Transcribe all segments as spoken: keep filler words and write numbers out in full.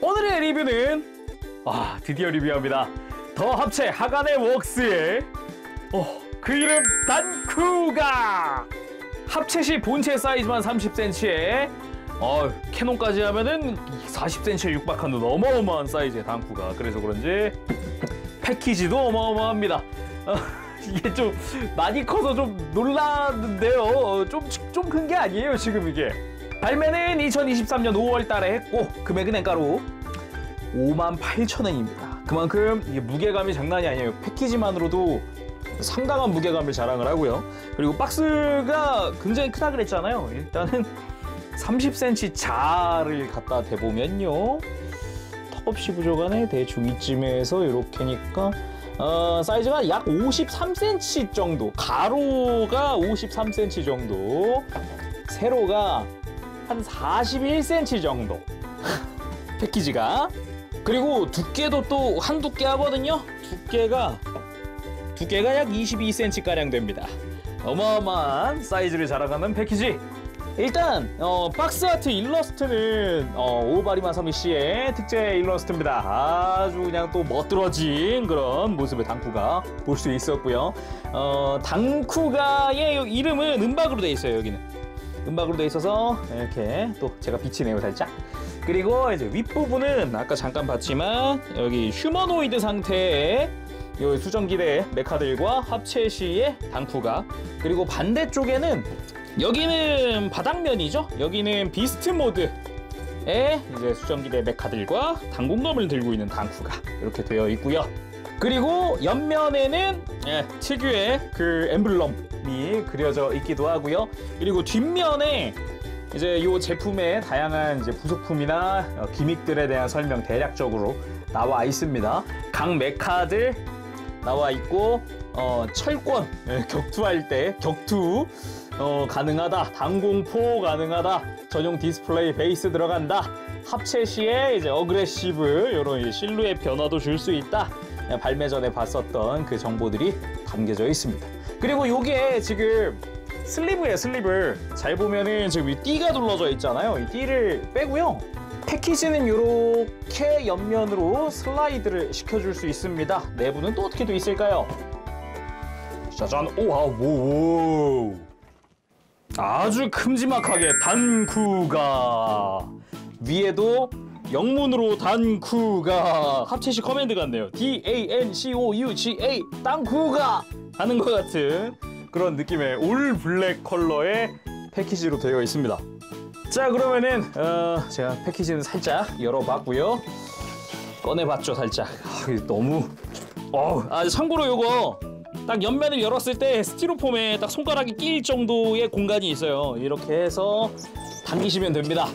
오늘의 리뷰는 아 드디어 리뷰합니다. 더 합체 하가네 웍스의 어, 그 이름 단쿠가 합체 시 본체 사이즈만 삼십 센티미터에 어, 캐논까지 하면은 사십 센티미터에 육박하는 어마어마한 사이즈의 단쿠가. 그래서 그런지 패키지도 어마어마합니다. 어, 이게 좀 많이 커서 좀 놀랐는데요. 어, 좀 좀 큰 게 아니에요 지금 이게. 발매는 이천이십삼 년 오월 달에 했고 금액은 엔가로 오만 팔천 원입니다. 그만큼 이게 무게감이 장난이 아니에요. 패키지만으로도 상당한 무게감을 자랑을 하고요. 그리고 박스가 굉장히 크다 그랬잖아요. 일단은 삼십 센티미터 자를 갖다 대보면요, 턱없이 부족하네. 대충 이쯤에서 이렇게니까 어, 사이즈가 약 오십삼 센티미터 정도, 가로가 오십삼 센티미터 정도, 세로가 한 사십일 센티미터 정도 패키지가. 그리고 두께도 또 한두께 하거든요. 두께가 두께가 약 이십이 센티미터 가량 됩니다. 어마어마한 사이즈를 자랑하는 패키지. 일단 어, 박스 아트 일러스트는 어, 오바리마사미 씨의 특제 일러스트입니다. 아주 그냥 또 멋들어진 그런 모습의 단쿠가 볼 수 있었고요. 어, 단쿠가의 이름은 은박으로 되어 있어요. 여기는 은박으로 되어 있어서 이렇게 또 제가 비치네요 살짝. 그리고 이제 윗부분은 아까 잠깐 봤지만 여기 휴머노이드 상태의 요 수정기대 메카들과 합체 시의 단쿠가. 그리고 반대쪽에는 여기는 바닥면이죠. 여기는 비스트 모드의 이제 수정기대 메카들과 단공검을 들고 있는 단쿠가 이렇게 되어 있고요. 그리고 옆면에는 예, 특유의 그 엠블럼이 그려져 있기도 하고요. 그리고 뒷면에 이제 이 제품의 다양한 이제 부속품이나 어, 기믹들에 대한 설명 대략적으로 나와 있습니다. 각 메카들 나와 있고 어, 철권 예, 격투할 때 격투 어, 가능하다, 단공포 가능하다, 전용 디스플레이 베이스 들어간다, 합체 시에 이제 어그레시브 이런 실루엣 변화도 줄 수 있다. 발매 전에 봤었던 그 정보들이 담겨져 있습니다. 그리고 요게 지금 슬리브예요. 슬리브 잘 보면은 지금 이 띠가 둘러져 있잖아요. 이 띠를 빼고요, 패키지는 이렇게 옆면으로 슬라이드를 시켜줄 수 있습니다. 내부는 또 어떻게 돼 있을까요? 짜잔. 오와 오 아주 큼지막하게 단쿠가, 위에도 영문으로 단쿠가, 합체시 커맨드 같네요. 디 에이 엔 씨 오 유 지 에이 단쿠가 하는 것 같은 그런 느낌의 올 블랙 컬러의 패키지로 되어 있습니다. 자, 그러면은 어, 제가 패키지는 살짝 열어봤고요. 꺼내봤죠 살짝. 아, 너무 어, 아, 참고로 요거 딱 옆면을 열었을 때 스티로폼에 딱 손가락이 끼일 정도의 공간이 있어요. 이렇게 해서 당기시면 됩니다.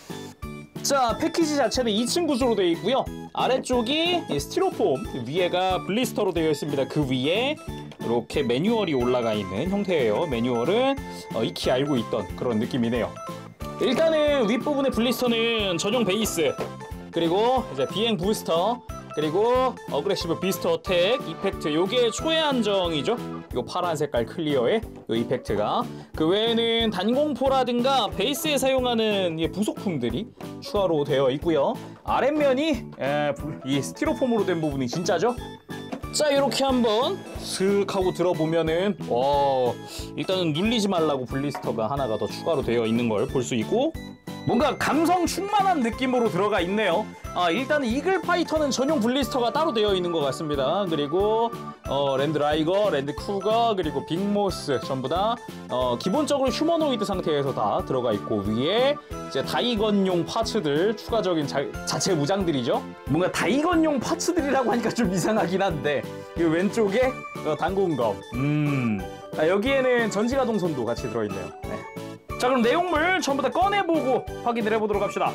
자, 패키지 자체는 이 층 구조로 되어 있고요. 아래쪽이 스티로폼, 위에가 블리스터로 되어 있습니다. 그 위에 이렇게 매뉴얼이 올라가 있는 형태예요. 매뉴얼은 어, 익히 알고 있던 그런 느낌이네요. 일단은 윗부분의 블리스터는 전용 베이스, 그리고 이제 비행 부스터, 그리고 어그레시브 비스트 어택 이펙트, 요게 초회 한정이죠. 요 파란 색깔 클리어의 요 이펙트가. 그 외에는 단공포라든가 베이스에 사용하는 이 부속품들이 추가로 되어 있고요. 아랫면이 에, 이 스티로폼으로 된 부분이 진짜죠. 자, 이렇게 한번 슥 하고 들어보면은 와, 일단은 눌리지 말라고 블리스터가 하나가 더 추가로 되어 있는 걸 볼 수 있고, 뭔가 감성 충만한 느낌으로 들어가 있네요. 아, 일단은 이글 파이터는 전용 블리스터가 따로 되어 있는 것 같습니다. 그리고 어, 랜드 라이거, 랜드 쿠거, 그리고 빅모스 전부 다 어, 기본적으로 휴머노이드 상태에서 다 들어가 있고, 위에 이제 다이건용 파츠들, 추가적인 자, 자체 무장들이죠. 뭔가 다이건용 파츠들이라고 하니까 좀 이상하긴 한데, 이 왼쪽에 어, 단공검, 음, 아, 여기에는 전지가동선도 같이 들어있네요. 네. 자, 그럼 내용물 전부 다 꺼내보고 확인을 해보도록 합시다.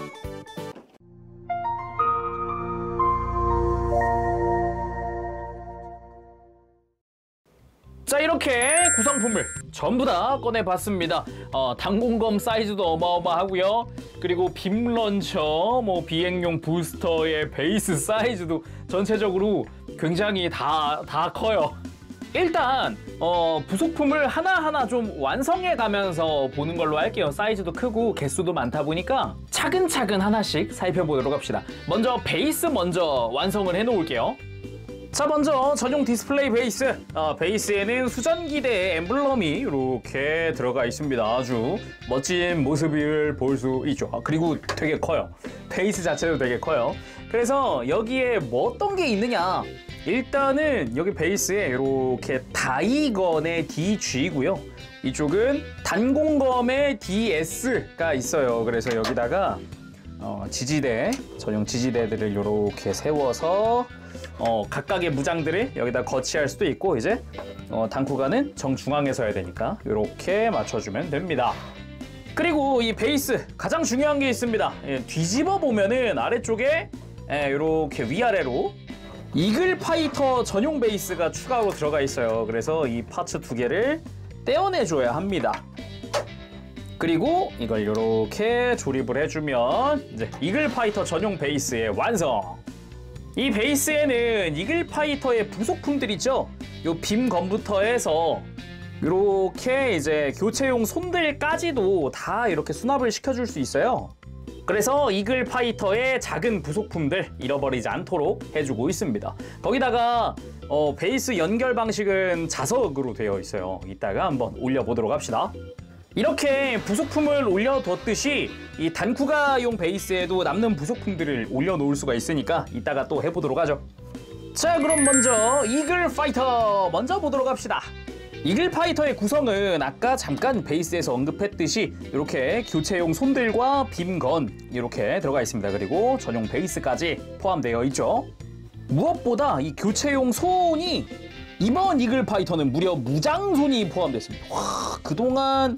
자, 이렇게 구성품을 전부 다 꺼내봤습니다. 어, 단공검 사이즈도 어마어마하고요. 그리고 빔 런처, 뭐 비행용 부스터의 베이스 사이즈도 전체적으로 굉장히 다, 다 커요. 일단 어, 부속품을 하나하나 좀 완성해 가면서 보는 걸로 할게요. 사이즈도 크고 개수도 많다 보니까 차근차근 하나씩 살펴보도록 합시다. 먼저 베이스 먼저 완성을 해 놓을게요. 자, 먼저 전용 디스플레이 베이스. 어, 베이스에는 수전기대의 엠블럼이 이렇게 들어가 있습니다. 아주 멋진 모습을 볼 수 있죠. 아, 그리고 되게 커요. 베이스 자체도 되게 커요. 그래서 여기에 뭐 어떤 게 있느냐, 일단은 여기 베이스에 이렇게 다이건의 디지고요. 이쪽은 단공검의 디에스가 있어요. 그래서 여기다가 어, 지지대, 전용 지지대들을 이렇게 세워서 어, 각각의 무장들을 여기다 거치할 수도 있고, 이제 어, 단쿠가는 정중앙에 서야 되니까 이렇게 맞춰주면 됩니다. 그리고 이 베이스 가장 중요한 게 있습니다. 예, 뒤집어 보면은 아래쪽에 예, 이렇게 위아래로 이글 파이터 전용 베이스가 추가로 들어가 있어요. 그래서 이 파츠 두 개를 떼어내줘야 합니다. 그리고 이걸 이렇게 조립을 해주면 이제 이글 파이터 전용 베이스의 완성! 이 베이스에는 이글 파이터의 부속품들 있죠? 요 빔건부터 해서 이렇게 이제 교체용 손들까지도 다 이렇게 수납을 시켜줄 수 있어요. 그래서 이글 파이터의 작은 부속품들 잃어버리지 않도록 해주고 있습니다. 거기다가 어, 베이스 연결 방식은 자석으로 되어 있어요. 이따가 한번 올려보도록 합시다. 이렇게 부속품을 올려뒀듯이 이 단쿠가용 베이스에도 남는 부속품들을 올려놓을 수가 있으니까 이따가 또 해보도록 하죠. 자, 그럼 먼저 이글 파이터 먼저 보도록 합시다. 이글 파이터의 구성은 아까 잠깐 베이스에서 언급했듯이 이렇게 교체용 손들과 빔건 이렇게 들어가 있습니다. 그리고 전용 베이스까지 포함되어 있죠. 무엇보다 이 교체용 손이 이번 이글 파이터는 무려 무장손이 포함됐습니다. 와, 그동안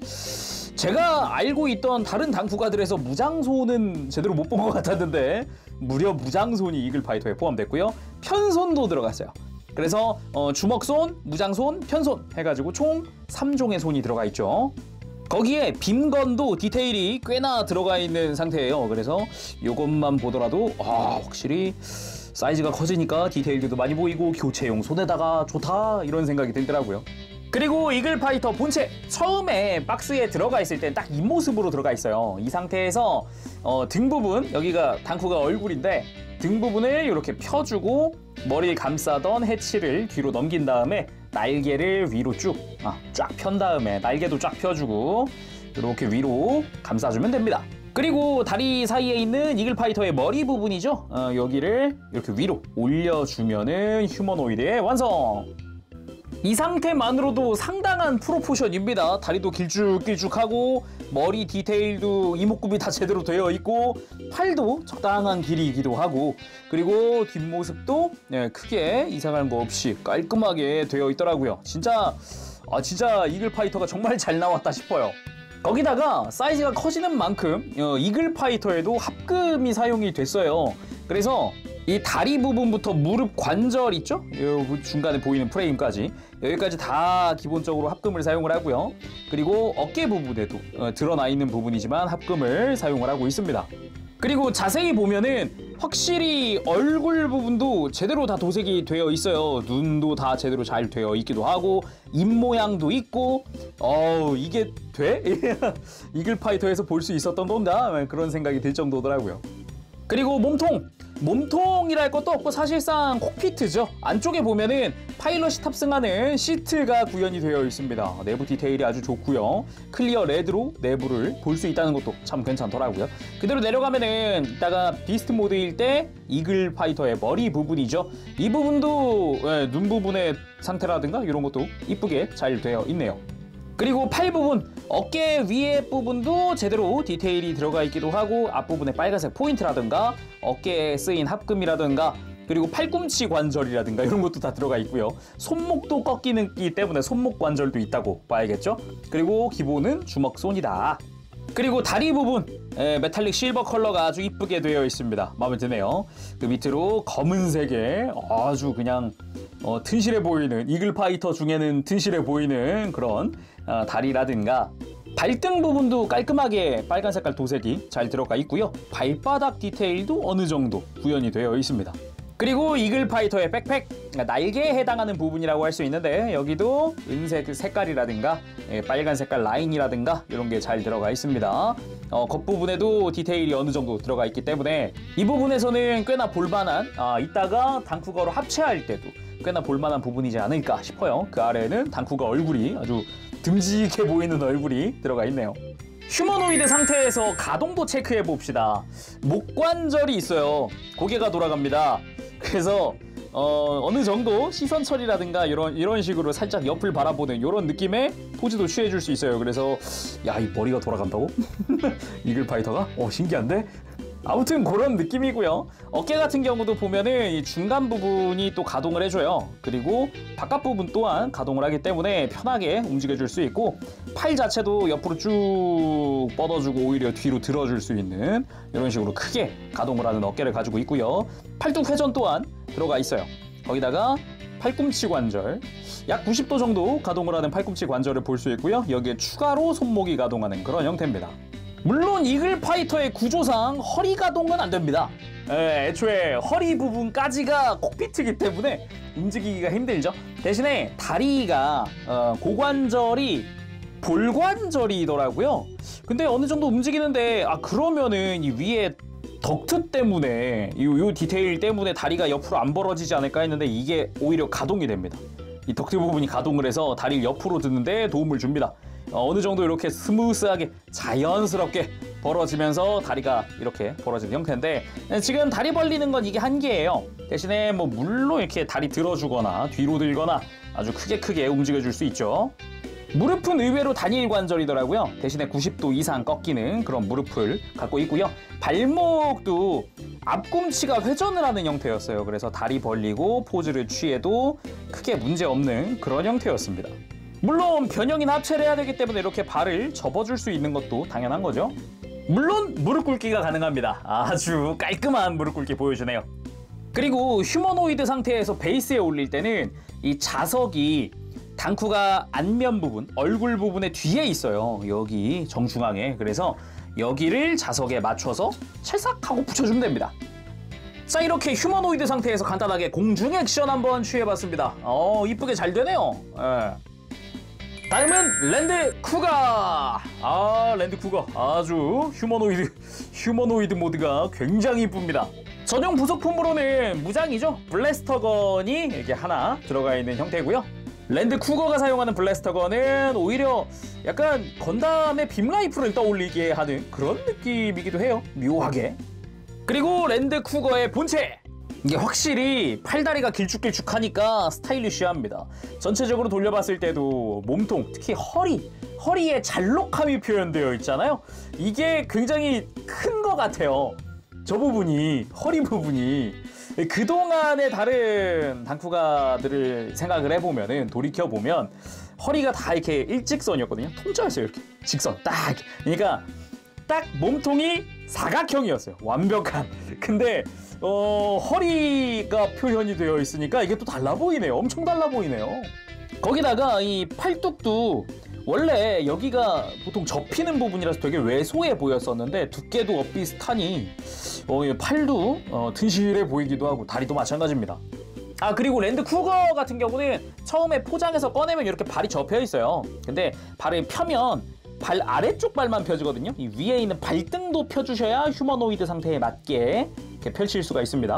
제가 알고 있던 다른 단쿠가들에서 무장손은 제대로 못 본 것 같았는데 무려 무장손이 이글 파이터에 포함됐고요. 편손도 들어갔어요. 그래서 어, 주먹손, 무장손, 편손 해가지고 총 삼 종의 손이 들어가 있죠. 거기에 빔건도 디테일이 꽤나 들어가 있는 상태예요. 그래서 이것만 보더라도 아, 확실히 사이즈가 커지니까 디테일들도 많이 보이고 교체용 손에다가 좋다 이런 생각이 들더라고요. 그리고 이글 파이터 본체 처음에 박스에 들어가 있을 땐 딱 이 모습으로 들어가 있어요. 이 상태에서 어, 등 부분, 여기가 단쿠가 얼굴인데 등 부분을 이렇게 펴주고 머리 감싸던 해치를 뒤로 넘긴 다음에 날개를 위로 쭉, 아, 쫙 편 다음에 날개도 쫙 펴주고 이렇게 위로 감싸주면 됩니다. 그리고 다리 사이에 있는 이글 파이터의 머리 부분이죠. 어, 여기를 이렇게 위로 올려주면은 휴머노이드의 완성! 이 상태만으로도 상당한 프로포션입니다. 다리도 길쭉길쭉하고 머리 디테일도 이목구비 다 제대로 되어 있고 팔도 적당한 길이이기도 하고, 그리고 뒷모습도 네, 크게 이상한 거 없이 깔끔하게 되어 있더라고요. 진짜 아 진짜 이글 파이터가 정말 잘 나왔다 싶어요. 거기다가 사이즈가 커지는 만큼 어, 이글 파이터에도 합금이 사용이 됐어요. 그래서 이 다리 부분부터 무릎 관절 있죠? 요 중간에 보이는 프레임까지 여기까지 다 기본적으로 합금을 사용을 하고요. 그리고 어깨 부분에도 어, 드러나 있는 부분이지만 합금을 사용을 하고 있습니다. 그리고 자세히 보면은 확실히 얼굴 부분도 제대로 다 도색이 되어 있어요. 눈도 다 제대로 잘 되어 있기도 하고 입 모양도 있고 어우 이게 돼? 이글 파이터에서 볼 수 있었던 건가? 그런 생각이 들 정도더라고요. 그리고 몸통! 몸통이랄 것도 없고 사실상 콕피트죠. 안쪽에 보면은 파일럿이 탑승하는 시트가 구현이 되어 있습니다. 내부 디테일이 아주 좋고요. 클리어 레드로 내부를 볼 수 있다는 것도 참 괜찮더라고요. 그대로 내려가면은 이따가 비스트 모드일 때 이글 파이터의 머리 부분이죠. 이 부분도 예, 눈 부분의 상태라든가 이런 것도 이쁘게 잘 되어 있네요. 그리고 팔 부분, 어깨 위에 부분도 제대로 디테일이 들어가 있기도 하고 앞부분에 빨간색 포인트라든가 어깨에 쓰인 합금이라든가 그리고 팔꿈치 관절이라든가 이런 것도 다 들어가 있고요. 손목도 꺾이기 때문에 손목 관절도 있다고 봐야겠죠. 그리고 기본은 주먹손이다. 그리고 다리 부분 에, 메탈릭 실버 컬러가 아주 이쁘게 되어 있습니다. 마음에 드네요. 그 밑으로 검은색의 아주 그냥 어, 튼실해 보이는 이글 파이터 중에는 튼실해 보이는 그런 어, 다리라든가 발등 부분도 깔끔하게 빨간 색깔 도색이 잘 들어가 있고요. 발바닥 디테일도 어느 정도 구현이 되어 있습니다. 그리고 이글파이터의 백팩, 날개에 해당하는 부분이라고 할 수 있는데 여기도 은색 색깔이라든가 빨간 색깔 라인이라든가 이런 게 잘 들어가 있습니다. 어, 겉부분에도 디테일이 어느 정도 들어가 있기 때문에 이 부분에서는 꽤나 볼만한, 아, 이따가 단쿠가로 합체할 때도 꽤나 볼만한 부분이지 않을까 싶어요. 그 아래에는 단쿠가 얼굴이 아주 듬직해 보이는 얼굴이 들어가 있네요. 휴머노이드 상태에서 가동도 체크해 봅시다. 목관절이 있어요. 고개가 돌아갑니다. 그래서 어, 어느 정도 시선 처리라든가 이런 이런 식으로 살짝 옆을 바라보는 이런 느낌의 포즈도 취해줄 수 있어요. 그래서 야, 이 머리가 돌아간다고? 이글파이터가? 어, 신기한데? 아무튼 그런 느낌이고요. 어깨 같은 경우도 보면은 이 중간 부분이 또 가동을 해줘요. 그리고 바깥 부분 또한 가동을 하기 때문에 편하게 움직여줄 수 있고, 팔 자체도 옆으로 쭉 뻗어주고 오히려 뒤로 들어줄 수 있는 이런 식으로 크게 가동을 하는 어깨를 가지고 있고요. 팔뚝 회전 또한 들어가 있어요. 거기다가 팔꿈치 관절, 약 구십 도 정도 가동을 하는 팔꿈치 관절을 볼 수 있고요. 여기에 추가로 손목이 가동하는 그런 형태입니다. 물론 이글파이터의 구조상 허리 가동은 안 됩니다. 에, 애초에 허리 부분까지가 콕피트이기 때문에 움직이기가 힘들죠. 대신에 다리가 어, 고관절이 볼관절이더라고요. 근데 어느 정도 움직이는데, 아, 그러면은 이 위에 덕트 때문에 이, 이 디테일 때문에 다리가 옆으로 안 벌어지지 않을까 했는데 이게 오히려 가동이 됩니다. 이 덕트 부분이 가동을 해서 다리를 옆으로 드는데 도움을 줍니다. 어, 어느 정도 이렇게 스무스하게 자연스럽게 벌어지면서 다리가 이렇게 벌어지는 형태인데, 지금 다리 벌리는 건 이게 한계예요. 대신에 뭐 물론 이렇게 다리 들어주거나 뒤로 들거나 아주 크게 크게 움직여줄 수 있죠. 무릎은 의외로 단일 관절이더라고요. 대신에 구십 도 이상 꺾이는 그런 무릎을 갖고 있고요. 발목도 앞꿈치가 회전을 하는 형태였어요. 그래서 다리 벌리고 포즈를 취해도 크게 문제없는 그런 형태였습니다. 물론 변형인 합체를 해야 되기 때문에 이렇게 발을 접어줄 수 있는 것도 당연한 거죠. 물론 무릎 꿇기가 가능합니다. 아주 깔끔한 무릎 꿇기 보여주네요. 그리고 휴머노이드 상태에서 베이스에 올릴 때는 이 자석이 단쿠가 안면 부분, 얼굴 부분의 뒤에 있어요. 여기 정중앙에. 그래서 여기를 자석에 맞춰서 찰싹하고 붙여주면 됩니다. 자, 이렇게 휴머노이드 상태에서 간단하게 공중 액션 한번 취해봤습니다. 어, 이쁘게 잘 되네요. 예. 다음은 랜드 쿠가. 아, 랜드 쿠가 아주 휴머노이드 휴머노이드 모드가 굉장히 이쁩니다. 전용 부속품으로는 무장이죠. 블래스터건이 이렇게 하나 들어가 있는 형태고요. 랜드 쿠거가 사용하는 블래스터건은 오히려 약간 건담의 빔 라이플을 떠올리게 하는 그런 느낌이기도 해요. 묘하게. 그리고 랜드 쿠거의 본체. 이게 확실히 팔다리가 길쭉길쭉하니까 스타일리시합니다. 전체적으로 돌려봤을 때도 몸통, 특히 허리, 허리에 잘록함이 표현되어 있잖아요. 이게 굉장히 큰 것 같아요. 저 부분이, 허리 부분이. 그동안의 다른 단쿠가들을 생각을 해보면은, 돌이켜보면 허리가 다 이렇게 일직선이었거든요. 통짜였어요. 이렇게 직선 딱. 그러니까 딱 몸통이 사각형이었어요. 완벽한. 근데 어, 허리가 표현이 되어 있으니까 이게 또 달라 보이네요. 엄청 달라 보이네요. 거기다가 이 팔뚝도 원래 여기가 보통 접히는 부분이라서 되게 왜소해 보였었는데 두께도 엇비슷하니 어, 팔도 어, 튼실해 보이기도 하고 다리도 마찬가지입니다. 아, 그리고 랜드 쿠거 같은 경우는 처음에 포장해서 꺼내면 이렇게 발이 접혀 있어요. 근데 발을 펴면 발 아래쪽 발만 펴지거든요. 이 위에 있는 발등도 펴주셔야 휴머노이드 상태에 맞게 이렇게 펼칠 수가 있습니다.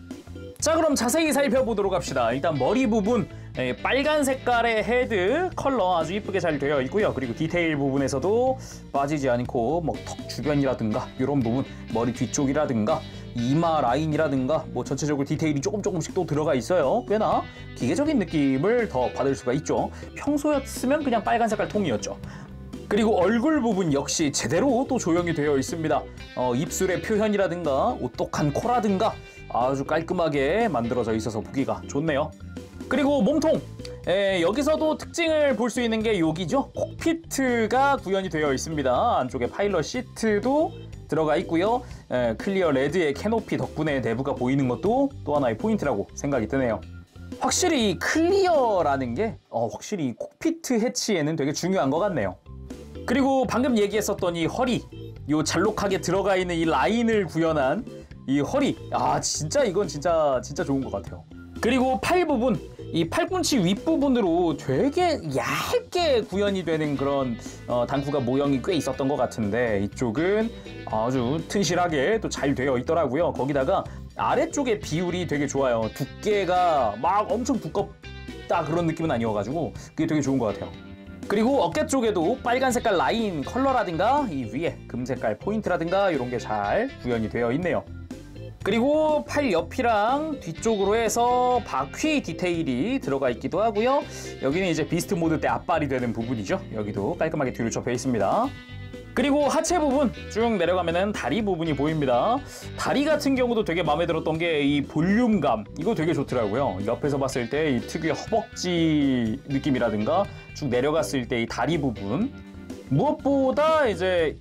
자, 그럼 자세히 살펴보도록 합시다. 일단 머리 부분, 예, 빨간 색깔의 헤드 컬러 아주 이쁘게 잘 되어 있고요. 그리고 디테일 부분에서도 빠지지 않고 뭐 턱 주변이라든가 이런 부분, 머리 뒤쪽이라든가 이마 라인이라든가 뭐 전체적으로 디테일이 조금 조금씩 또 들어가 있어요. 꽤나 기계적인 느낌을 더 받을 수가 있죠. 평소였으면 그냥 빨간 색깔 통이었죠. 그리고 얼굴 부분 역시 제대로 또 조형이 되어 있습니다. 어, 입술의 표현이라든가 오똑한 코라든가 아주 깔끔하게 만들어져 있어서 보기가 좋네요. 그리고 몸통, 에, 여기서도 특징을 볼 수 있는 게 여기죠. 콕피트가 구현이 되어 있습니다. 안쪽에 파일럿 시트도 들어가 있고요. 에, 클리어 레드의 캐노피 덕분에 내부가 보이는 것도 또 하나의 포인트라고 생각이 드네요. 확실히 클리어라는 게 어, 확실히 콕피트 해치에는 되게 중요한 것 같네요. 그리고 방금 얘기했었던 이 허리, 요 잘록하게 들어가 있는 이 라인을 구현한 이 허리, 아 진짜 이건 진짜 진짜 좋은 것 같아요. 그리고 팔 부분, 이 팔꿈치 윗부분으로 되게 얇게 구현이 되는 그런 어, 단쿠가 모형이 꽤 있었던 것 같은데 이쪽은 아주 튼실하게 또 잘 되어 있더라고요. 거기다가 아래쪽의 비율이 되게 좋아요. 두께가 막 엄청 두껍다 그런 느낌은 아니어가지고 그게 되게 좋은 것 같아요. 그리고 어깨 쪽에도 빨간 색깔 라인 컬러라든가 이 위에 금 색깔 포인트라든가 이런 게 잘 구현이 되어 있네요. 그리고 팔 옆이랑 뒤쪽으로 해서 바퀴 디테일이 들어가 있기도 하고요. 여기는 이제 비스트 모드 때 앞발이 되는 부분이죠. 여기도 깔끔하게 뒤로 접혀 있습니다. 그리고 하체 부분 쭉 내려가면은 다리 부분이 보입니다. 다리 같은 경우도 되게 마음에 들었던 게 이 볼륨감, 이거 되게 좋더라고요. 옆에서 봤을 때 이 특유의 허벅지 느낌이라든가 쭉 내려갔을 때 이 다리 부분, 무엇보다 이제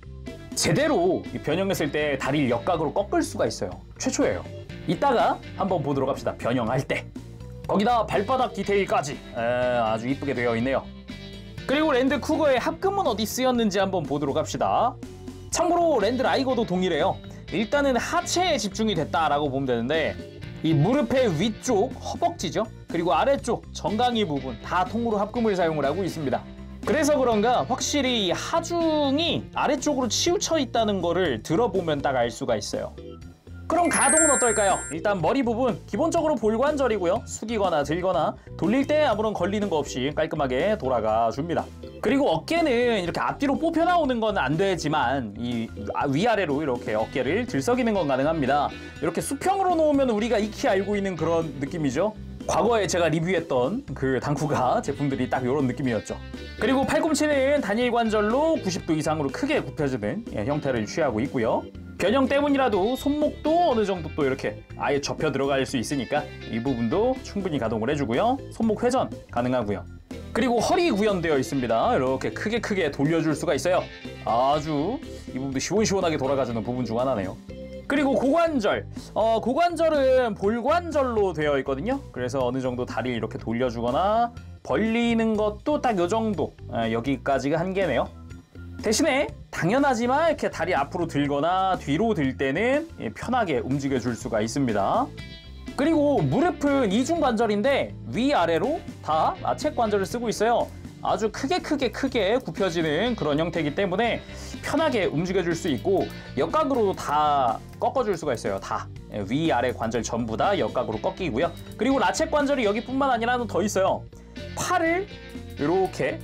제대로 변형했을 때 다리를 역각으로 꺾을 수가 있어요. 최초예요. 이따가 한번 보도록 합시다. 변형할 때. 거기다 발바닥 디테일까지 에, 아주 이쁘게 되어 있네요. 그리고 랜드 쿠거의 합금은 어디 쓰였는지 한번 보도록 합시다. 참고로 랜드 라이거도 동일해요. 일단은 하체에 집중이 됐다라고 보면 되는데 이 무릎의 위쪽 허벅지죠. 그리고 아래쪽 정강이 부분 다 통으로 합금을 사용을 하고 있습니다. 그래서 그런가 확실히 이 하중이 아래쪽으로 치우쳐 있다는 거를 들어보면 딱 알 수가 있어요. 그럼 가동은 어떨까요? 일단 머리 부분 기본적으로 볼관절이고요. 숙이거나 들거나 돌릴 때 아무런 걸리는 거 없이 깔끔하게 돌아가 줍니다. 그리고 어깨는 이렇게 앞뒤로 뽑혀 나오는 건 안 되지만 이 위아래로 이렇게 어깨를 들썩이는 건 가능합니다. 이렇게 수평으로 놓으면 우리가 익히 알고 있는 그런 느낌이죠. 과거에 제가 리뷰했던 그 단쿠가 제품들이 딱 이런 느낌이었죠. 그리고 팔꿈치는 단일 관절로 구십 도 이상으로 크게 굽혀지는 예, 형태를 취하고 있고요. 변형 때문이라도 손목도 어느 정도 또 이렇게 아예 접혀 들어갈 수 있으니까 이 부분도 충분히 가동을 해주고요. 손목 회전 가능하고요. 그리고 허리 구현되어 있습니다. 이렇게 크게 크게 돌려줄 수가 있어요. 아주 이 부분도 시원시원하게 돌아가주는 부분 중 하나네요. 그리고 고관절, 어, 고관절은 볼관절로 되어 있거든요. 그래서 어느 정도 다리를 이렇게 돌려주거나 벌리는 것도 딱 요 정도, 아, 여기까지가 한계네요. 대신에 당연하지만 이렇게 다리 앞으로 들거나 뒤로 들 때는 편하게 움직여 줄 수가 있습니다. 그리고 무릎은 이중관절인데 위아래로 다 나체 관절을 쓰고 있어요. 아주 크게 크게 크게 굽혀지는 그런 형태이기 때문에 편하게 움직여줄 수 있고 역각으로 다 꺾어줄 수가 있어요. 다 위아래 관절 전부 다 역각으로 꺾이고요. 그리고 라쳇 관절이 여기뿐만 아니라 더 있어요. 팔을 이렇게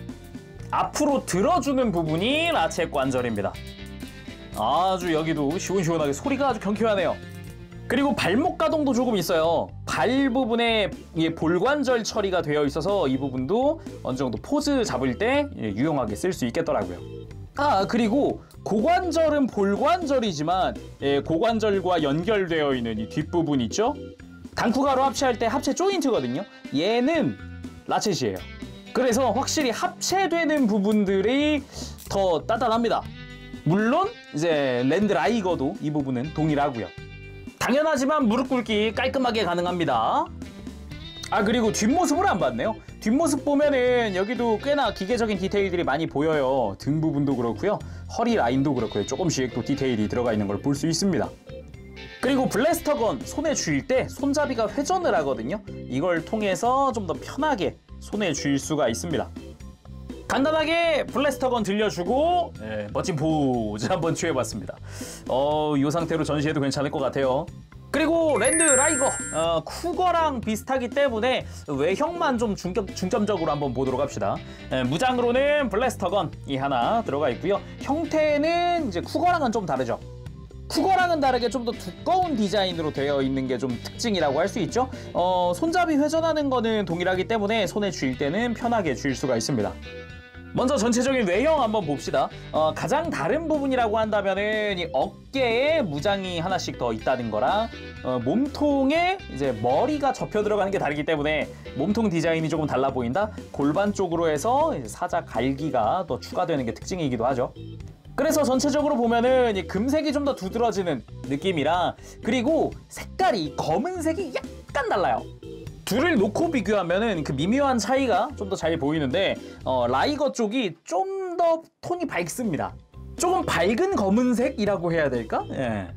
앞으로 들어주는 부분이 라쳇 관절입니다. 아주 여기도 시원시원하게 소리가 아주 경쾌하네요. 그리고 발목 가동도 조금 있어요. 발 부분에 볼관절 처리가 되어 있어서 이 부분도 어느 정도 포즈 잡을 때 유용하게 쓸 수 있겠더라고요. 아, 그리고 고관절은 볼관절이지만 예, 고관절과 연결되어 있는 이 뒷부분 있죠? 단쿠가로 합체할 때 합체 조인트거든요. 얘는 라쳇이에요. 그래서 확실히 합체되는 부분들이 더 단단합니다. 물론 이제 랜드 라이거도 이 부분은 동일하고요. 당연하지만 무릎 꿇기 깔끔하게 가능합니다. 아, 그리고 뒷모습을 안 봤네요. 뒷모습 보면은 여기도 꽤나 기계적인 디테일들이 많이 보여요. 등 부분도 그렇고요. 허리 라인도 그렇고요. 조금씩 또 디테일이 들어가 있는 걸 볼 수 있습니다. 그리고 블래스터건 손에 쥘 때 손잡이가 회전을 하거든요. 이걸 통해서 좀 더 편하게 손에 쥘 수가 있습니다. 간단하게 블래스터건 들려주고 예, 멋진 포즈 한번 취해봤습니다. 어, 이 상태로 전시해도 괜찮을 것 같아요. 그리고 랜드 라이거 어, 쿠거랑 비슷하기 때문에 외형만 좀 중점, 중점적으로 한번 보도록 합시다. 예, 무장으로는 블래스터건이 하나 들어가 있고요. 형태는 이제 쿠거랑은 좀 다르죠. 쿠거랑은 다르게 좀 더 두꺼운 디자인으로 되어 있는 게 좀 특징이라고 할 수 있죠. 어, 손잡이 회전하는 거는 동일하기 때문에 손에 쥘 때는 편하게 쥘 수가 있습니다. 먼저 전체적인 외형 한번 봅시다. 어, 가장 다른 부분이라고 한다면은 이 어깨에 무장이 하나씩 더 있다는 거랑 어, 몸통에 이제 머리가 접혀 들어가는 게 다르기 때문에 몸통 디자인이 조금 달라 보인다. 골반 쪽으로 해서 이제 사자 갈기가 더 추가되는 게 특징이기도 하죠. 그래서 전체적으로 보면은 이 금색이 좀 더 두드러지는 느낌이라, 그리고 색깔이 검은색이 약간 달라요. 둘을 놓고 비교하면은 그 미묘한 차이가 좀 더 잘 보이는데 어, 라이거 쪽이 좀 더 톤이 밝습니다. 조금 밝은 검은색이라고 해야 될까? 예.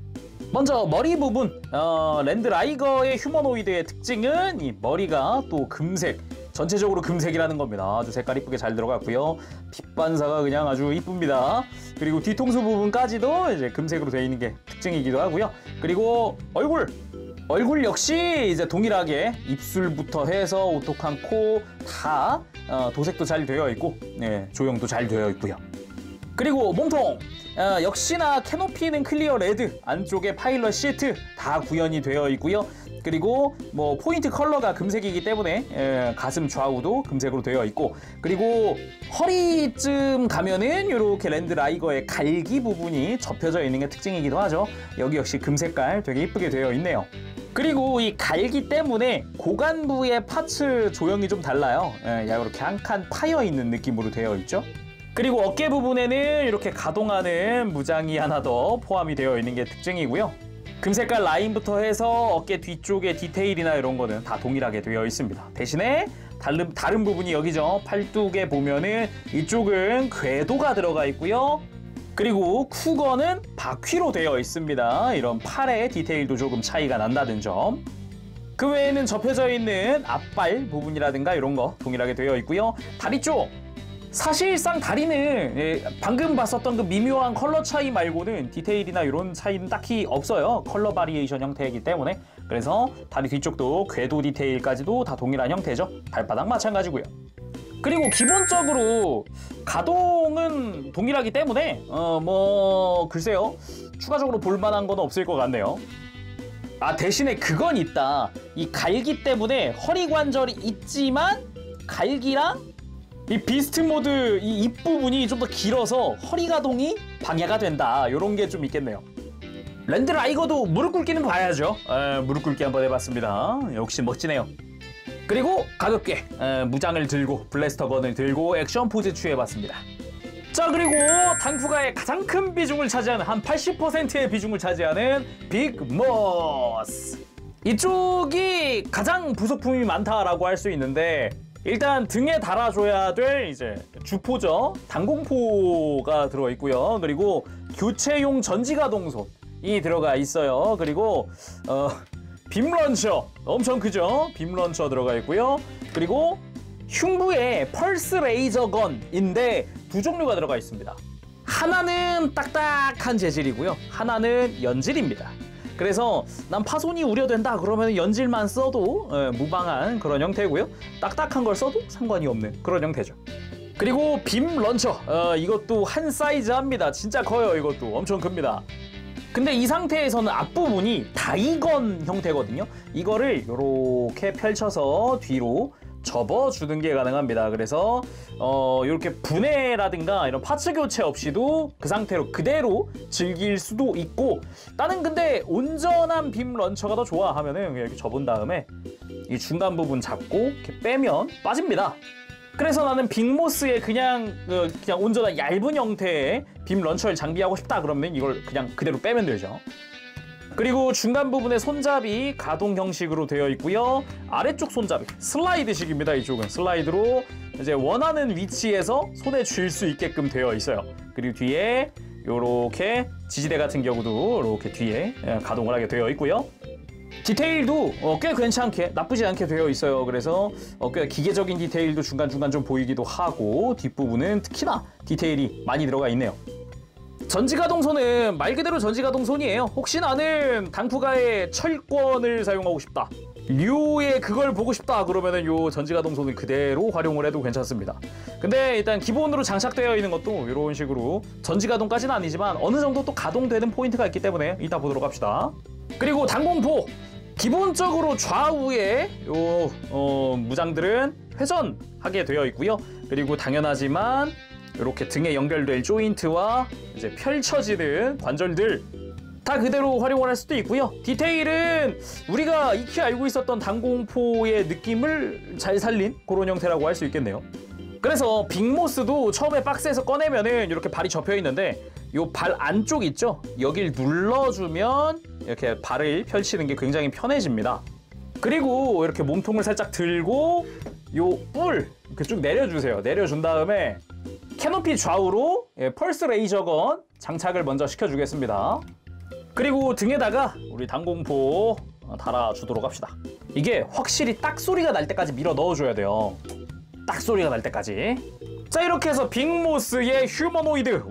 먼저 머리 부분, 어, 랜드라이거의 휴머노이드의 특징은 이 머리가 또 금색, 전체적으로 금색이라는 겁니다. 아주 색깔 이쁘게 잘 들어갔고요. 빛 반사가 그냥 아주 이쁩니다. 그리고 뒤통수 부분까지도 이제 금색으로 되어 있는 게 특징이기도 하고요. 그리고 얼굴, 얼굴 역시 이제 동일하게 입술부터 해서 오똑한 코 다 어, 도색도 잘 되어 있고, 네, 조형도 잘 되어 있고요. 그리고 몸통, 어, 역시나 캐노피는 클리어 레드, 안쪽에 파일럿 시트 다 구현이 되어 있고요. 그리고 뭐 포인트 컬러가 금색이기 때문에 에, 가슴 좌우도 금색으로 되어 있고, 그리고 허리쯤 가면은 이렇게 랜드라이거의 갈기 부분이 접혀져 있는 게 특징이기도 하죠. 여기 역시 금색깔 되게 이쁘게 되어 있네요. 그리고 이 갈기 때문에 고관부의 파츠 조형이 좀 달라요. 에, 이렇게 한 칸 파여 있는 느낌으로 되어 있죠. 그리고 어깨 부분에는 이렇게 가동하는 무장이 하나 더 포함이 되어 있는 게 특징이고요. 금색깔 라인부터 해서 어깨 뒤쪽의 디테일이나 이런 거는 다 동일하게 되어 있습니다. 대신에 다른, 다른 부분이 여기죠. 팔뚝에 보면은 이쪽은 궤도가 들어가 있고요. 그리고 쿠건은 바퀴로 되어 있습니다. 이런 팔의 디테일도 조금 차이가 난다는 점. 그 외에는 접혀져 있는 앞발 부분이라든가 이런 거 동일하게 되어 있고요. 다리 쪽! 사실상 다리는 방금 봤었던 그 미묘한 컬러 차이 말고는 디테일이나 이런 차이는 딱히 없어요. 컬러 바리에이션 형태이기 때문에. 그래서 다리 뒤쪽도 궤도 디테일까지도 다 동일한 형태죠. 발바닥 마찬가지고요. 그리고 기본적으로 가동은 동일하기 때문에 어 뭐 글쎄요, 추가적으로 볼만한 건 없을 것 같네요. 아, 대신에 그건 있다. 이 갈기 때문에 허리 관절이 있지만 갈기랑 이 비스트 모드 이 입 부분이 좀 더 길어서 허리 가동이 방해가 된다. 이런 게 좀 있겠네요. 랜드라이거도 무릎 꿇기는 봐야죠. 에, 무릎 꿇기 한번 해봤습니다. 역시 멋지네요. 그리고 가볍게 에, 무장을 들고 블래스터건을 들고 액션 포즈 취해봤습니다. 자, 그리고 단쿠가의 가장 큰 비중을 차지하는 한 팔십 퍼센트의 비중을 차지하는 빅모스. 이쪽이 가장 부속품이 많다라고 할 수 있는데, 일단 등에 달아줘야 될 이제 주포죠. 단공포가 들어있고요. 그리고 교체용 전지가동손이 들어가 있어요. 그리고 어, 빔런처 엄청 크죠. 빔런처 들어가 있고요. 그리고 흉부에 펄스 레이저건인데 두 종류가 들어가 있습니다. 하나는 딱딱한 재질이고요. 하나는 연질입니다. 그래서 난 파손이 우려된다 그러면 연질만 써도 에, 무방한 그런 형태고요. 딱딱한 걸 써도 상관이 없는 그런 형태죠. 그리고 빔 런처, 어, 이것도 한 사이즈 합니다. 진짜 커요. 이것도 엄청 큽니다. 근데 이 상태에서는 앞부분이 다이건 형태거든요. 이거를 이렇게 펼쳐서 뒤로 접어주는 게 가능합니다. 그래서 어, 이렇게 분해라든가 이런 파츠 교체 없이도 그 상태로 그대로 즐길 수도 있고, 나는 근데 온전한 빔 런처가 더 좋아 하면은 이렇게 접은 다음에 이 중간 부분 잡고 이렇게 빼면 빠집니다. 그래서 나는 빅모스의 그냥 그 그냥 온전한 얇은 형태의 빔 런처를 장비하고 싶다 그러면 이걸 그냥 그대로 빼면 되죠. 그리고 중간 부분에 손잡이 가동 형식으로 되어 있고요. 아래쪽 손잡이 슬라이드식입니다. 이쪽은 슬라이드로 이제 원하는 위치에서 손에 쥘 수 있게끔 되어 있어요. 그리고 뒤에 요렇게 지지대 같은 경우도 이렇게 뒤에 가동을 하게 되어 있고요. 디테일도 어, 꽤 괜찮게, 나쁘지 않게 되어 있어요. 그래서 어, 꽤 기계적인 디테일도 중간중간 좀 보이기도 하고, 뒷부분은 특히나 디테일이 많이 들어가 있네요. 전지가동손은 말 그대로 전지가동손이에요. 혹시 나는 단쿠가의 철권을 사용하고 싶다, 류의 그걸 보고 싶다 그러면은 요 전지가동손을 그대로 활용을 해도 괜찮습니다. 근데 일단 기본으로 장착되어 있는 것도 이런 식으로 전지가동까지는 아니지만 어느 정도 또 가동되는 포인트가 있기 때문에 이따 보도록 합시다. 그리고 단공포, 기본적으로 좌우에 요 어, 무장들은 회전하게 되어 있고요. 그리고 당연하지만 이렇게 등에 연결될 조인트와 이제 펼쳐지는 관절들 다 그대로 활용을 할 수도 있고요. 디테일은 우리가 익히 알고 있었던 단공포의 느낌을 잘 살린 그런 형태라고 할 수 있겠네요. 그래서 빅모스도 처음에 박스에서 꺼내면은 이렇게 발이 접혀 있는데 요 발 안쪽 있죠? 여길 눌러주면 이렇게 발을 펼치는 게 굉장히 편해집니다. 그리고 이렇게 몸통을 살짝 들고 요 뿔 이렇게 쭉 내려주세요. 내려준 다음에 캐노피 좌우로 예, 펄스 레이저건 장착을 먼저 시켜주겠습니다. 그리고 등에다가 우리 단공포 달아주도록 합시다. 이게 확실히 딱 소리가 날 때까지 밀어 넣어줘야 돼요. 딱 소리가 날 때까지. 자, 이렇게 해서 빅모스의 휴머노이드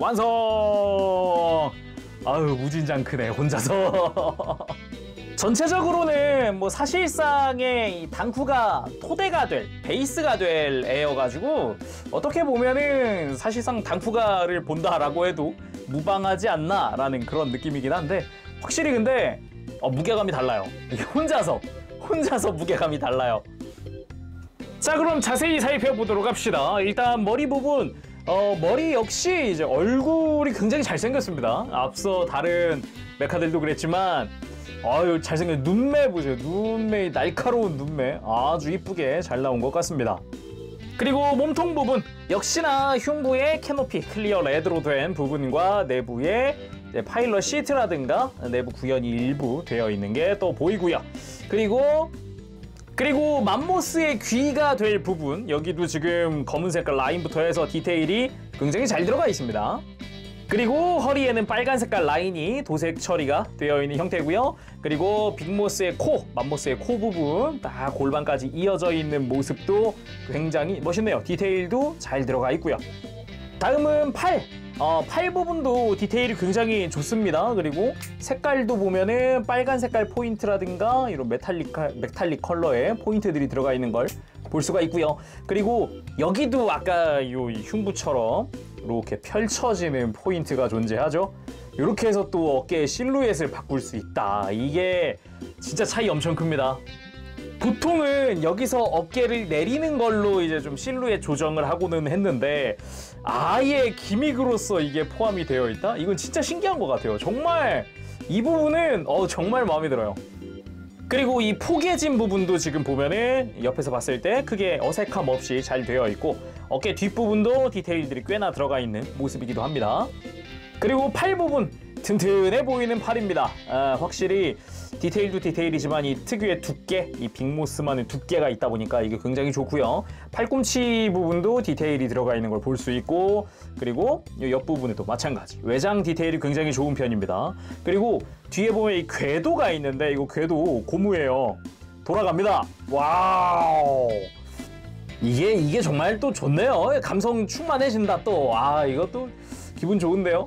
완성! 아유, 무진장 크네 혼자서. 전체적으로는 뭐 사실상의 이 단쿠가 토대가 될, 베이스가 될 애여가지고 어떻게 보면은 사실상 단쿠가를 본다라고 해도 무방하지 않나라는 그런 느낌이긴 한데, 확실히 근데 어, 무게감이 달라요. 이게 혼자서 혼자서 무게감이 달라요. 자, 그럼 자세히 살펴보도록 합시다. 일단 머리 부분, 어, 머리 역시 이제 얼굴이 굉장히 잘생겼습니다. 앞서 다른 메카들도 그랬지만 아유, 잘생긴 눈매 보세요. 눈매, 날카로운 눈매 아주 이쁘게 잘 나온 것 같습니다. 그리고 몸통 부분 역시나 흉부의 캐노피 클리어 레드로 된 부분과 내부에 파일럿 시트라든가 내부 구현이 일부 되어 있는 게 또 보이고요. 그리고 그리고 맘모스의 귀가 될 부분, 여기도 지금 검은 색깔 라인부터 해서 디테일이 굉장히 잘 들어가 있습니다. 그리고 허리에는 빨간 색깔 라인이 도색 처리가 되어 있는 형태고요. 그리고 빅모스의 코, 맘모스의 코 부분 딱 골반까지 이어져 있는 모습도 굉장히 멋있네요. 디테일도 잘 들어가 있고요. 다음은 팔. 어, 팔 부분도 디테일이 굉장히 좋습니다. 그리고 색깔도 보면은 빨간 색깔 포인트라든가 이런 메탈릭, 메탈릭 컬러의 포인트들이 들어가 있는 걸 볼 수가 있고요. 그리고 여기도 아까 요 흉부처럼 이렇게 펼쳐지는 포인트가 존재하죠. 이렇게 해서 또 어깨의 실루엣을 바꿀 수 있다. 이게 진짜 차이 엄청 큽니다. 보통은 여기서 어깨를 내리는 걸로 이제 좀 실루엣 조정을 하고는 했는데 아예 기믹으로서 이게 포함이 되어 있다? 이건 진짜 신기한 것 같아요. 정말 이 부분은 어, 정말 마음에 들어요. 그리고 이 포개진 부분도 지금 보면은 옆에서 봤을 때 크게 어색함 없이 잘 되어 있고 어깨 뒷부분도 디테일들이 꽤나 들어가 있는 모습이기도 합니다. 그리고 팔 부분 튼튼해 보이는 팔입니다. 아, 확실히 디테일도 디테일이지만 이 특유의 두께, 이 빅모스만의 두께가 있다 보니까 이게 굉장히 좋고요. 팔꿈치 부분도 디테일이 들어가 있는 걸 볼 수 있고, 그리고 이 옆부분에도 마찬가지 외장 디테일이 굉장히 좋은 편입니다. 그리고 뒤에 보면 이 궤도가 있는데 이거 궤도 고무예요. 돌아갑니다. 와우, 이게 이게 정말 또 좋네요. 감성 충만해진다 또. 아, 이것도 기분 좋은데요.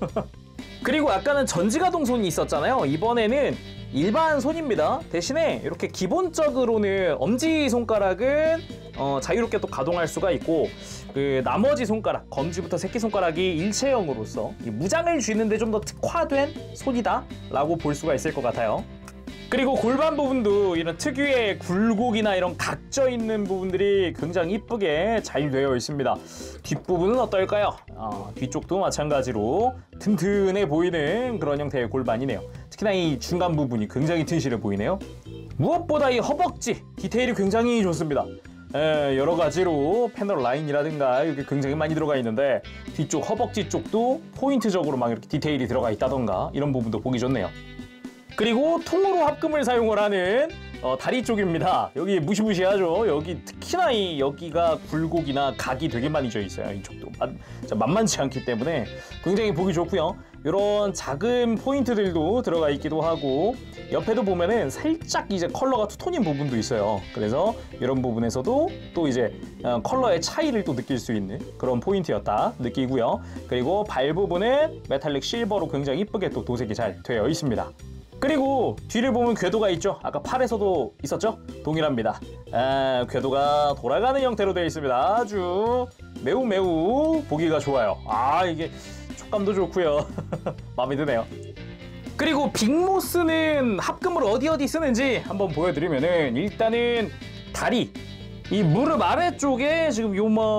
그리고 아까는 전지가동 손이 있었잖아요. 이번에는 일반 손입니다. 대신에 이렇게 기본적으로는 엄지손가락은 어, 자유롭게 또 가동할 수가 있고, 그 나머지 손가락, 검지부터 새끼손가락이 일체형으로서 이 무장을 쥐는데 좀 더 특화된 손이다 라고 볼 수가 있을 것 같아요. 그리고 골반 부분도 이런 특유의 굴곡이나 이런 각져 있는 부분들이 굉장히 이쁘게 잘 되어 있습니다. 뒷부분은 어떨까요? 어, 뒤쪽도 마찬가지로 튼튼해 보이는 그런 형태의 골반이네요. 특히나 이 중간 부분이 굉장히 튼실해 보이네요. 무엇보다 이 허벅지 디테일이 굉장히 좋습니다. 에, 여러 가지로 패널 라인이라든가 이렇게 굉장히 많이 들어가 있는데 뒤쪽 허벅지 쪽도 포인트적으로 막 이렇게 디테일이 들어가 있다던가 이런 부분도 보기 좋네요. 그리고 통으로 합금을 사용을 하는 어, 다리 쪽입니다. 여기 무시무시하죠. 여기 특히나 이 여기가 굴곡이나 각이 되게 많이 져 있어요. 이쪽도 만, 만만치 않기 때문에 굉장히 보기 좋고요. 이런 작은 포인트들도 들어가 있기도 하고, 옆에도 보면은 살짝 이제 컬러가 투톤인 부분도 있어요. 그래서 이런 부분에서도 또 이제 어, 컬러의 차이를 또 느낄 수 있는 그런 포인트였다 느끼고요. 그리고 발 부분은 메탈릭 실버로 굉장히 이쁘게 또 도색이 잘 되어 있습니다. 그리고 뒤를 보면 궤도가 있죠. 아까 팔에서도 있었죠? 동일합니다. 아, 궤도가 돌아가는 형태로 되어 있습니다. 아주 매우 매우 보기가 좋아요. 아, 이게 촉감도 좋고요. 마음에 드네요. 그리고 빅모스는 합금을 어디 어디 쓰는지 한번 보여드리면은, 일단은 다리, 이 무릎 아래쪽에 지금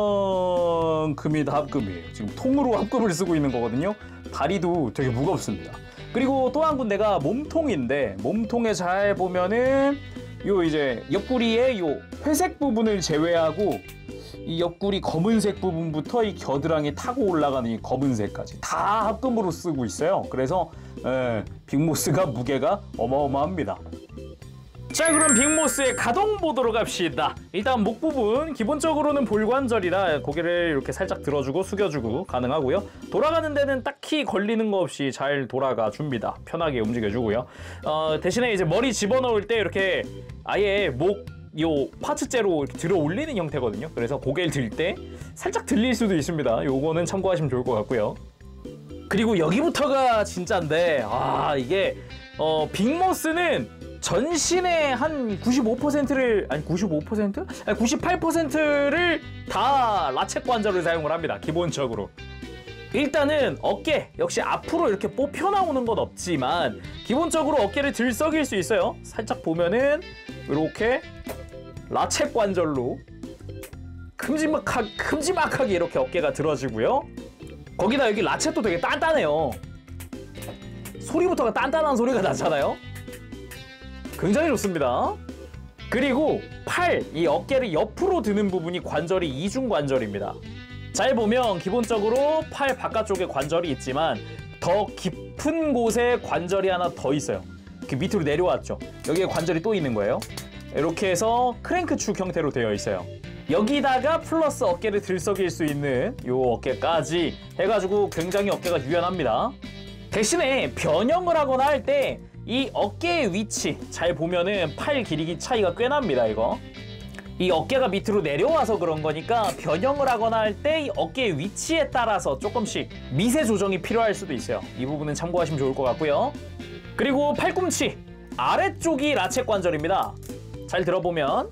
요만큼이 다 합금이에요. 지금 통으로 합금을 쓰고 있는 거거든요. 다리도 되게 무겁습니다. 그리고 또 한 군데가 몸통인데, 몸통에 잘 보면은 요 이제 옆구리의 요 회색 부분을 제외하고 이 옆구리 검은색 부분부터 이 겨드랑이 타고 올라가는 이 검은색까지 다 합금으로 쓰고 있어요. 그래서 에, 빅모스가 무게가 어마어마합니다. 자, 그럼 빅모스의 가동 보도록 합시다. 일단 목 부분 기본적으로는 볼관절이라 고개를 이렇게 살짝 들어주고 숙여주고 가능하고요. 돌아가는 데는 딱히 걸리는 거 없이 잘 돌아가 줍니다. 편하게 움직여주고요. 어, 대신에 이제 머리 집어넣을 때 이렇게 아예 목 요 파츠째로 이렇게 들어 올리는 형태거든요. 그래서 고개를 들 때 살짝 들릴 수도 있습니다. 요거는 참고하시면 좋을 것 같고요. 그리고 여기부터가 진짜인데, 아 이게 어, 빅모스는 전신의 한 구십오 퍼센트를 아니 구십오 퍼센트? 아니 구십팔 퍼센트를 다 라쳇 관절을 사용을 합니다. 기본적으로. 일단은 어깨 역시 앞으로 이렇게 뽑혀 나오는 건 없지만 기본적으로 어깨를 들썩일 수 있어요. 살짝 보면은 이렇게 라쳇 관절로 큼지막하, 큼지막하게 이렇게 어깨가 들어지고요. 거기다 여기 라쳇도 되게 단단해요. 소리부터가 단단한 소리가 나잖아요. 굉장히 좋습니다. 그리고 팔, 이 어깨를 옆으로 드는 부분이 관절이 이중 관절입니다. 잘 보면 기본적으로 팔 바깥쪽에 관절이 있지만 더 깊은 곳에 관절이 하나 더 있어요. 그 밑으로 내려왔죠. 여기에 관절이 또 있는 거예요. 이렇게 해서 크랭크축 형태로 되어 있어요. 여기다가 플러스 어깨를 들썩일 수 있는 이 어깨까지 해가지고 굉장히 어깨가 유연합니다. 대신에 변형을 하거나 할 때 이 어깨의 위치 잘 보면은 팔 길이 차이가 꽤 납니다. 이거 이 어깨가 밑으로 내려와서 그런 거니까 변형을 하거나 할 때 이 어깨의 위치에 따라서 조금씩 미세 조정이 필요할 수도 있어요. 이 부분은 참고하시면 좋을 것 같고요. 그리고 팔꿈치 아래쪽이 라쳇 관절입니다. 잘 들어보면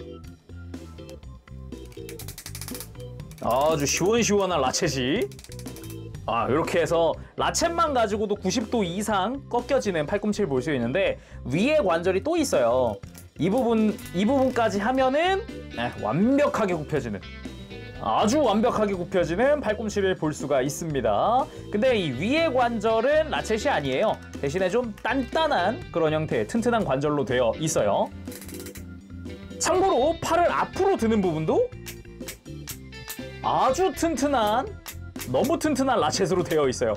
아주 시원시원한 라쳇이 아 이렇게 해서 라쳇만 가지고도 구십 도 이상 꺾여지는 팔꿈치를 볼 수 있는데 위에 관절이 또 있어요. 이 부분 이 부분까지 하면은 네, 완벽하게 굽혀지는 아주 완벽하게 굽혀지는 팔꿈치를 볼 수가 있습니다. 근데 이 위의 관절은 라쳇이 아니에요. 대신에 좀 단단한 그런 형태의 튼튼한 관절로 되어 있어요. 참고로 팔을 앞으로 드는 부분도 아주 튼튼한 너무 튼튼한 라쳇으로 되어 있어요.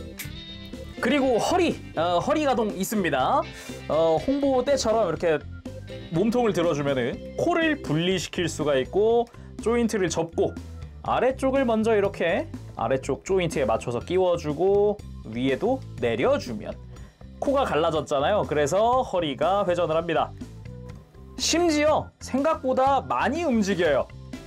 그리고 허리, 어, 허리 가동 있습니다. 어, 홍보 때처럼 이렇게 몸통을 들어주면은 코를 분리시킬 수가 있고 조인트를 접고 아래쪽을 먼저 이렇게 아래쪽 조인트에 맞춰서 끼워주고 위에도 내려주면 코가 갈라졌잖아요. 그래서 허리가 회전을 합니다. 심지어 생각보다 많이 움직여요.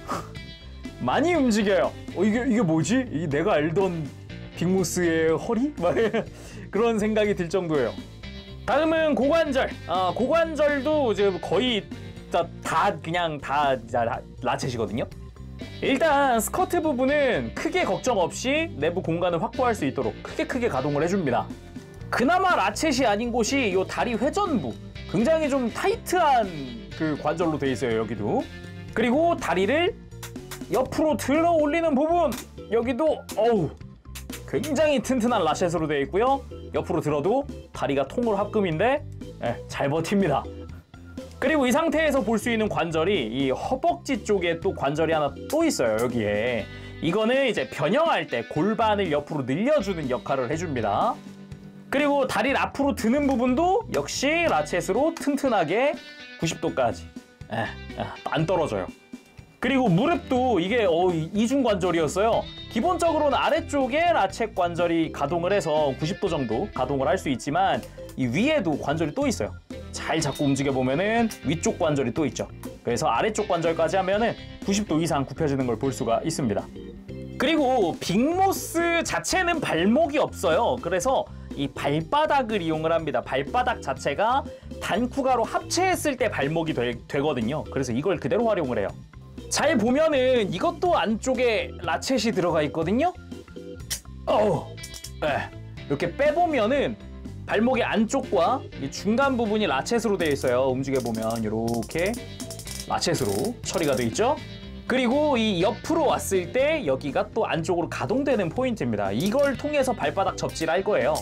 많이 움직여요. 어, 이게 이게 뭐지? 이게 내가 알던 빅모스의 허리? 막 그런 생각이 들 정도예요. 다음은 고관절. 아, 고관절도 이제 거의 다, 다 그냥 다 라쳇이거든요. 일단 스커트 부분은 크게 걱정 없이 내부 공간을 확보할 수 있도록 크게 크게 가동을 해줍니다. 그나마 라쳇이 아닌 곳이 이 다리 회전부. 굉장히 좀 타이트한 그 관절로 돼 있어요. 여기도. 그리고 다리를 옆으로 들어 올리는 부분 여기도 어우 굉장히 튼튼한 라쳇으로 되어 있고요. 옆으로 들어도 다리가 통으로 합금인데 네, 잘 버팁니다. 그리고 이 상태에서 볼 수 있는 관절이 이 허벅지 쪽에 또 관절이 하나 또 있어요. 여기에 이거는 이제 변형할 때 골반을 옆으로 늘려주는 역할을 해줍니다. 그리고 다리를 앞으로 드는 부분도 역시 라쳇으로 튼튼하게 구십 도까지 에, 안 떨어져요. 그리고 무릎도 이게 어, 이중 관절이었어요. 기본적으로는 아래쪽에 라쳇 관절이 가동을 해서 구십 도 정도 가동을 할 수 있지만 이 위에도 관절이 또 있어요. 잘 잡고 움직여 보면은 위쪽 관절이 또 있죠. 그래서 아래쪽 관절까지 하면은 구십 도 이상 굽혀지는 걸 볼 수가 있습니다. 그리고 빅모스 자체는 발목이 없어요. 그래서 이 발바닥을 이용을 합니다. 발바닥 자체가 단쿠가로 합체했을 때 발목이 되, 되거든요. 그래서 이걸 그대로 활용을 해요. 잘 보면은 이것도 안쪽에 라쳇이 들어가 있거든요. 어, 네. 이렇게 빼보면은 발목의 안쪽과 이 중간 부분이 라쳇으로 되어 있어요. 움직여 보면 이렇게 라쳇으로 처리가 되어 있죠. 그리고 이 옆으로 왔을 때 여기가 또 안쪽으로 가동되는 포인트입니다. 이걸 통해서 발바닥 접지를 할 거예요.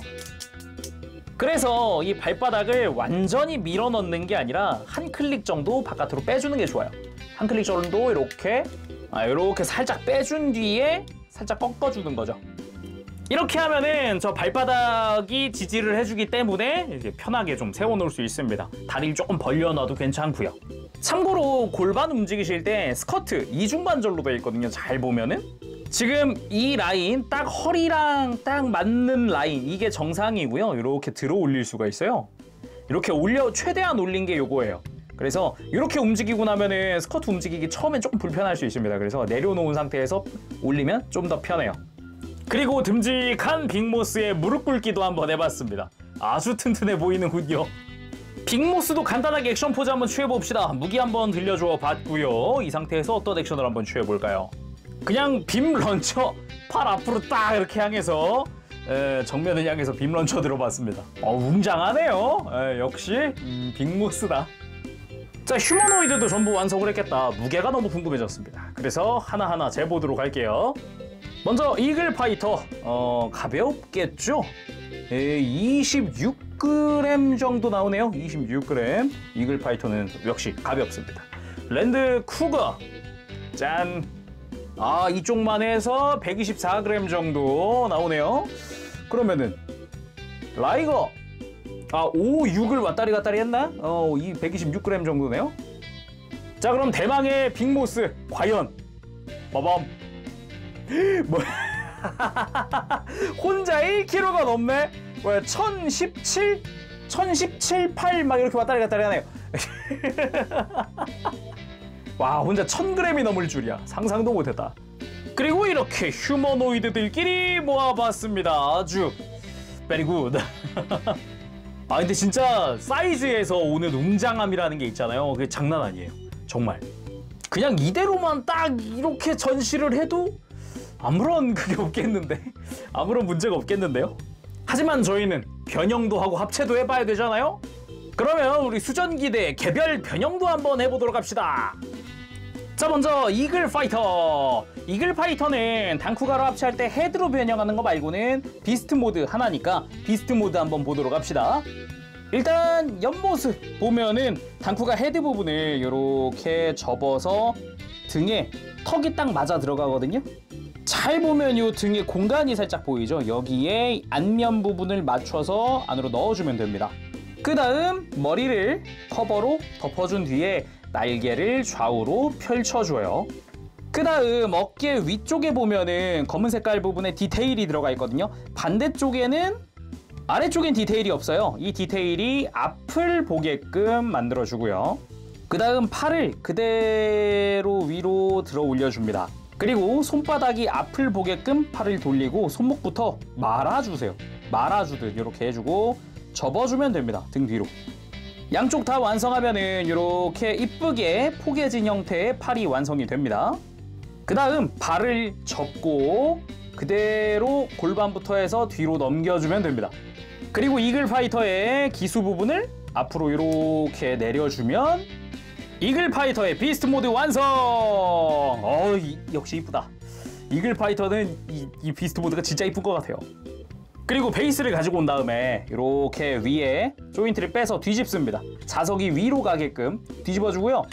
그래서 이 발바닥을 완전히 밀어 넣는 게 아니라 한 클릭 정도 바깥으로 빼주는 게 좋아요. 한 클릭 정도 이렇게 아, 이렇게 살짝 빼준 뒤에 살짝 꺾어주는 거죠. 이렇게 하면은 저 발바닥이 지지를 해주기 때문에 이렇게 편하게 좀 세워놓을 수 있습니다. 다리를 조금 벌려놔도 괜찮고요. 참고로 골반 움직이실 때 스커트 이중관절로 되어 있거든요. 잘 보면은 지금 이 라인 딱 허리랑 딱 맞는 라인 이게 정상이고요. 이렇게 들어 올릴 수가 있어요. 이렇게 올려 최대한 올린 게 요거예요. 그래서 이렇게 움직이고 나면은 스커트 움직이기 처음엔 조금 불편할 수 있습니다. 그래서 내려놓은 상태에서 올리면 좀 더 편해요. 그리고 듬직한 빅모스의 무릎 꿇기도 한번 해봤습니다. 아주 튼튼해 보이는군요. 빅모스도 간단하게 액션 포즈 한번 취해봅시다. 무기 한번 들려줘 봤고요. 이 상태에서 어떤 액션을 한번 취해볼까요? 그냥 빔 런처 팔 앞으로 딱 이렇게 향해서 에, 정면을 향해서 빔 런처 들어봤습니다. 어, 웅장하네요. 에, 역시 음, 빅모스다. 자, 휴머노이드도 전부 완성을 했겠다. 무게가 너무 궁금해졌습니다. 그래서 하나하나 재보도록 할게요. 먼저 이글 파이터, 어, 가볍겠죠? 에, 이십육 그램 정도 나오네요. 이십육 그램. 이글 파이터는 역시 가볍습니다. 랜드 쿠거, 짠. 아, 이쪽만 해서 백이십사 그램 정도 나오네요. 그러면은 라이거, 아, 오, 육을 왔다리 갔다리 했나? 어, 이 백이십육 그램 정도네요. 자, 그럼 대망의 빅모스 과연 빠밤. 뭐 혼자 일 킬로그램가 넘네. 왜 천십칠, 천십칠, 팔 막 이렇게 왔다리 갔다리 하네요. 와, 혼자 천 그램이 넘을 줄이야. 상상도 못했다. 그리고 이렇게 휴머노이드들끼리 모아봤습니다. 아주 very good. 아, 근데 진짜 사이즈에서 오는 웅장함이라는 게 있잖아요. 그게 장난 아니에요. 정말. 그냥 이대로만 딱 이렇게 전시를 해도 아무런 그게 없겠는데? 아무런 문제가 없겠는데요? 하지만 저희는 변형도 하고 합체도 해봐야 되잖아요? 그러면 우리 수전기대 개별 변형도 한번 해보도록 합시다. 자, 먼저 이글 파이터. 이글 파이터는 단쿠가로 합체할 때 헤드로 변형하는 거 말고는 비스트 모드 하나니까 비스트 모드 한번 보도록 합시다. 일단 옆모습 보면은 단쿠가 헤드 부분을 이렇게 접어서 등에 턱이 딱 맞아 들어가거든요. 잘 보면 이 등에 공간이 살짝 보이죠. 여기에 안면 부분을 맞춰서 안으로 넣어주면 됩니다. 그 다음 머리를 커버로 덮어준 뒤에 날개를 좌우로 펼쳐줘요. 그 다음 어깨 위쪽에 보면은 검은 색깔 부분에 디테일이 들어가 있거든요. 반대쪽에는 아래쪽엔 디테일이 없어요. 이 디테일이 앞을 보게끔 만들어주고요. 그 다음 팔을 그대로 위로 들어 올려줍니다. 그리고 손바닥이 앞을 보게끔 팔을 돌리고 손목부터 말아주세요. 말아주듯 이렇게 해주고 접어주면 됩니다. 등 뒤로. 양쪽 다 완성하면은 이렇게 이쁘게 포개진 형태의 팔이 완성이 됩니다. 그 다음 발을 접고 그대로 골반부터 해서 뒤로 넘겨주면 됩니다. 그리고 이글 파이터의 기수 부분을 앞으로 이렇게 내려주면 이글 파이터의 비스트 모드 완성! 어, 이, 역시 이쁘다. 이글 파이터는 이, 이 비스트 모드가 진짜 이쁜 것 같아요. 그리고 베이스를 가지고 온 다음에 이렇게 위에 조인트를 빼서 뒤집습니다. 자석이 위로 가게끔 뒤집어주고요.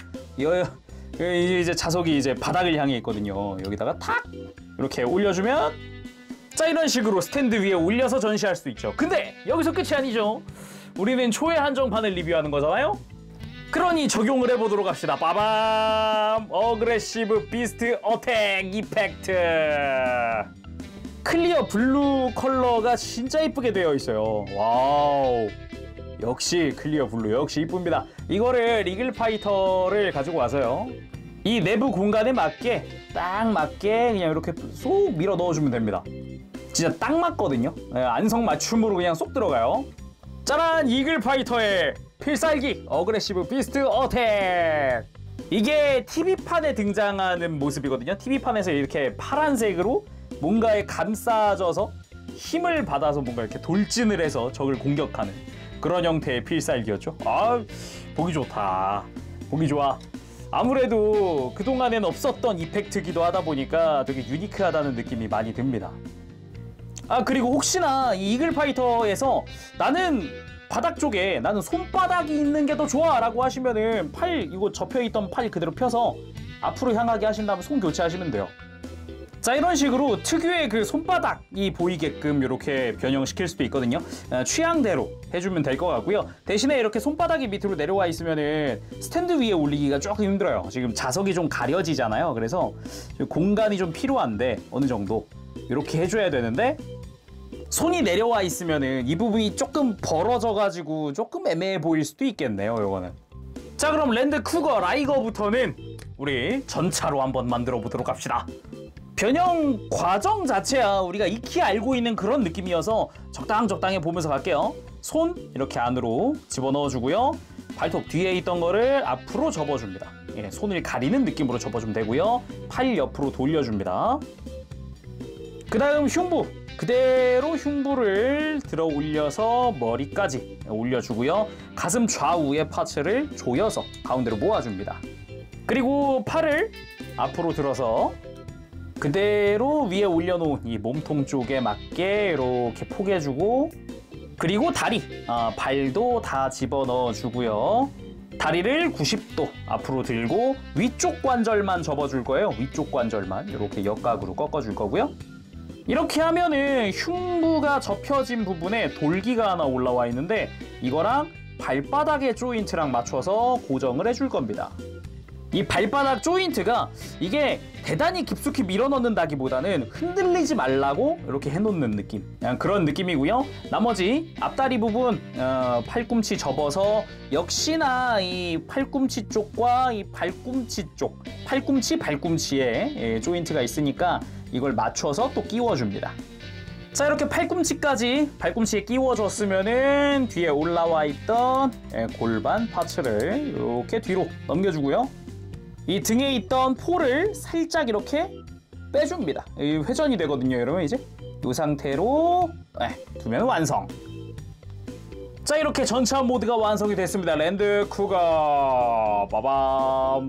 이제 자석이 이제 바닥을 향해 있거든요. 여기다가 탁 이렇게 올려주면 자, 이런 식으로 스탠드 위에 올려서 전시할 수 있죠. 근데 여기서 끝이 아니죠. 우리는 초회 한정판을 리뷰하는 거잖아요. 그러니 적용을 해보도록 합시다. 빠밤! 어그레시브 비스트 어택 이펙트. 클리어 블루 컬러가 진짜 이쁘게 되어 있어요. 와우, 역시 클리어 블루 역시 이쁩니다. 이거를 이글 파이터를 가지고 와서요, 이 내부 공간에 맞게 딱 맞게 그냥 이렇게 쏙 밀어 넣어주면 됩니다. 진짜 딱 맞거든요. 안성맞춤으로 그냥 쏙 들어가요. 짜란! 이글 파이터의 필살기 어그레시브 비스트 어택. 이게 티비판에 등장하는 모습이거든요. 티비판에서 이렇게 파란색으로 뭔가에 감싸져서 힘을 받아서 뭔가 이렇게 돌진을 해서 적을 공격하는 그런 형태의 필살기였죠. 아, 보기 좋다. 보기 좋아. 아무래도 그동안엔 없었던 이펙트기도 하다 보니까 되게 유니크하다는 느낌이 많이 듭니다. 아, 그리고 혹시나 이 이글 파이터에서 나는 바닥 쪽에 나는 손바닥이 있는 게 더 좋아 라고 하시면은 팔, 이거 접혀있던 팔 그대로 펴서 앞으로 향하게 하신 다음에 손 교체하시면 돼요. 자, 이런 식으로 특유의 그 손바닥이 보이게끔 이렇게 변형시킬 수도 있거든요. 어, 취향대로 해주면 될 것 같고요. 대신에 이렇게 손바닥이 밑으로 내려와 있으면은 스탠드 위에 올리기가 조금 힘들어요. 지금 자석이 좀 가려지잖아요. 그래서 공간이 좀 필요한데 어느 정도 이렇게 해줘야 되는데, 손이 내려와 있으면은 이 부분이 조금 벌어져 가지고 조금 애매해 보일 수도 있겠네요, 요거는. 자, 그럼 랜드 쿠거 라이거부터는 우리 전차로 한번 만들어 보도록 합시다. 변형 과정 자체야 우리가 익히 알고 있는 그런 느낌이어서 적당적당히 보면서 갈게요. 손 이렇게 안으로 집어넣어 주고요. 발톱 뒤에 있던 거를 앞으로 접어줍니다. 예, 손을 가리는 느낌으로 접어주면 되고요. 팔 옆으로 돌려줍니다. 그 다음 흉부, 그대로 흉부를 들어 올려서 머리까지 올려주고요. 가슴 좌우의 파츠를 조여서 가운데로 모아줍니다. 그리고 팔을 앞으로 들어서 그대로 위에 올려놓은 이 몸통 쪽에 맞게 이렇게 포개주고, 그리고 다리, 아, 발도 다 집어넣어 주고요. 다리를 구십 도 앞으로 들고 위쪽 관절만 접어줄 거예요. 위쪽 관절만 이렇게 역각으로 꺾어줄 거고요. 이렇게 하면은 흉부가 접혀진 부분에 돌기가 하나 올라와 있는데 이거랑 발바닥의 조인트랑 맞춰서 고정을 해줄 겁니다. 이 발바닥 조인트가 이게 대단히 깊숙이 밀어넣는다기보다는 흔들리지 말라고 이렇게 해놓는 느낌, 그냥 그런 느낌이고요. 나머지 앞다리 부분, 어, 팔꿈치 접어서 역시나 이 팔꿈치 쪽과 이 발꿈치 쪽, 팔꿈치 발꿈치에 예, 조인트가 있으니까 이걸 맞춰서 또 끼워줍니다. 자, 이렇게 팔꿈치까지 발꿈치에 끼워줬으면은 뒤에 올라와 있던 예, 골반 파츠를 이렇게 뒤로 넘겨주고요. 이 등에 있던 폴을 살짝 이렇게 빼줍니다. 회전이 되거든요, 여러분. 이제 이 상태로 네, 두면 완성. 자, 이렇게 전차 모드가 완성이 됐습니다. 랜드 쿠거 빠밤.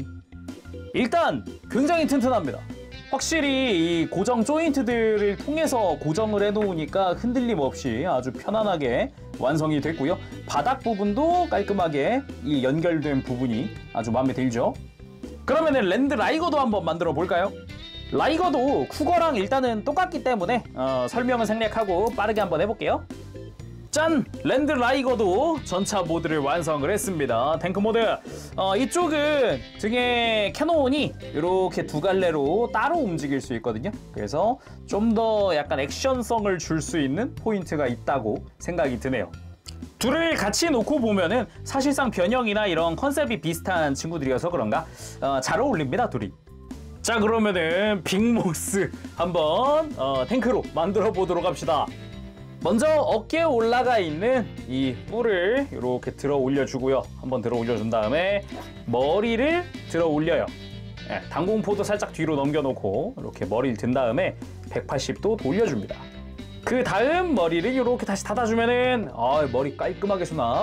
일단 굉장히 튼튼합니다. 확실히 이 고정 조인트들을 통해서 고정을 해놓으니까 흔들림 없이 아주 편안하게 완성이 됐고요. 바닥 부분도 깔끔하게 이 연결된 부분이 아주 마음에 들죠. 그러면은 랜드 라이거도 한번 만들어 볼까요? 라이거도 쿠거랑 일단은 똑같기 때문에 어, 설명은 생략하고 빠르게 한번 해볼게요. 짠! 랜드 라이거도 전차 모드를 완성을 했습니다. 탱크 모드. 어, 이쪽은 등에 캐논이 이렇게 두 갈래로 따로 움직일 수 있거든요. 그래서 좀 더 약간 액션성을 줄 수 있는 포인트가 있다고 생각이 드네요. 둘을 같이 놓고 보면은 사실상 변형이나 이런 컨셉이 비슷한 친구들이어서 그런가 어, 잘 어울립니다, 둘이. 자, 그러면은 빅모스 한번 어, 탱크로 만들어 보도록 합시다. 먼저 어깨에 올라가 있는 이 뿔을 이렇게 들어 올려주고요. 한번 들어 올려준 다음에 머리를 들어 올려요. 네, 당공포도 살짝 뒤로 넘겨놓고 이렇게 머리를 든 다음에 백팔십 도 돌려줍니다. 그 다음 머리를 이렇게 다시 닫아주면은 아, 머리 깔끔하게 수납.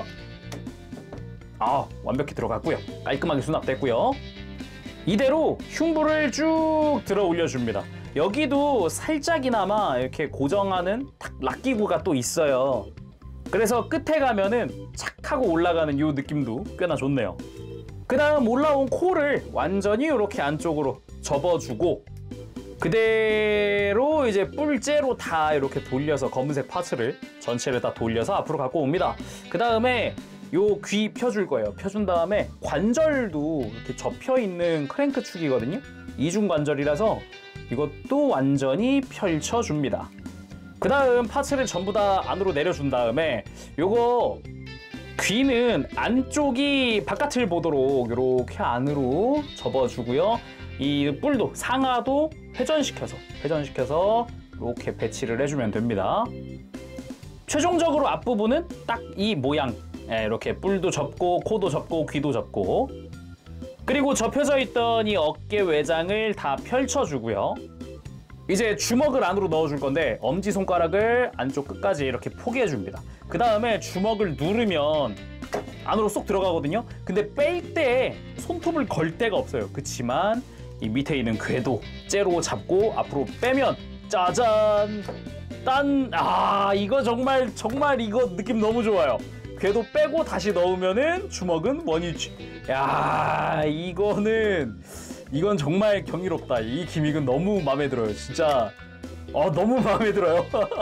아, 완벽히 들어갔고요. 깔끔하게 수납됐고요. 이대로 흉부를 쭉 들어 올려줍니다. 여기도 살짝이나마 이렇게 고정하는 탁 락기구가 또 있어요. 그래서 끝에 가면은 착 하고 올라가는 이 느낌도 꽤나 좋네요. 그 다음 올라온 코를 완전히 이렇게 안쪽으로 접어주고 그대로 이제 뿔째로 다 이렇게 돌려서 검은색 파츠를 전체를 다 돌려서 앞으로 갖고 옵니다. 그 다음에 요 귀 펴줄 거예요. 펴준 다음에 관절도 이렇게 접혀 있는 크랭크 축이거든요. 이중 관절이라서 이것도 완전히 펼쳐줍니다. 그 다음 파츠를 전부 다 안으로 내려준 다음에 요거 귀는 안쪽이 바깥을 보도록 이렇게 안으로 접어주고요. 이 뿔도 상하도 회전시켜서 회전시켜서 이렇게 배치를 해주면 됩니다. 최종적으로 앞부분은 딱 이 모양, 이렇게 뿔도 접고 코도 접고 귀도 접고, 그리고 접혀져 있던 이 어깨 외장을 다 펼쳐주고요. 이제 주먹을 안으로 넣어줄 건데 엄지손가락을 안쪽 끝까지 이렇게 포개줍니다. 그 다음에 주먹을 누르면 안으로 쏙 들어가거든요. 근데 뺄 때 손톱을 걸 데가 없어요. 그치만 이 밑에 있는 궤도 째로 잡고 앞으로 빼면 짜잔! 딴! 아, 이거 정말 정말 이거 느낌 너무 좋아요. 궤도 빼고 다시 넣으면은 주먹은 원위치. 야, 이거는 이건 정말 경이롭다. 이 기믹은 너무 마음에 들어요. 진짜 어, 너무 마음에 들어요.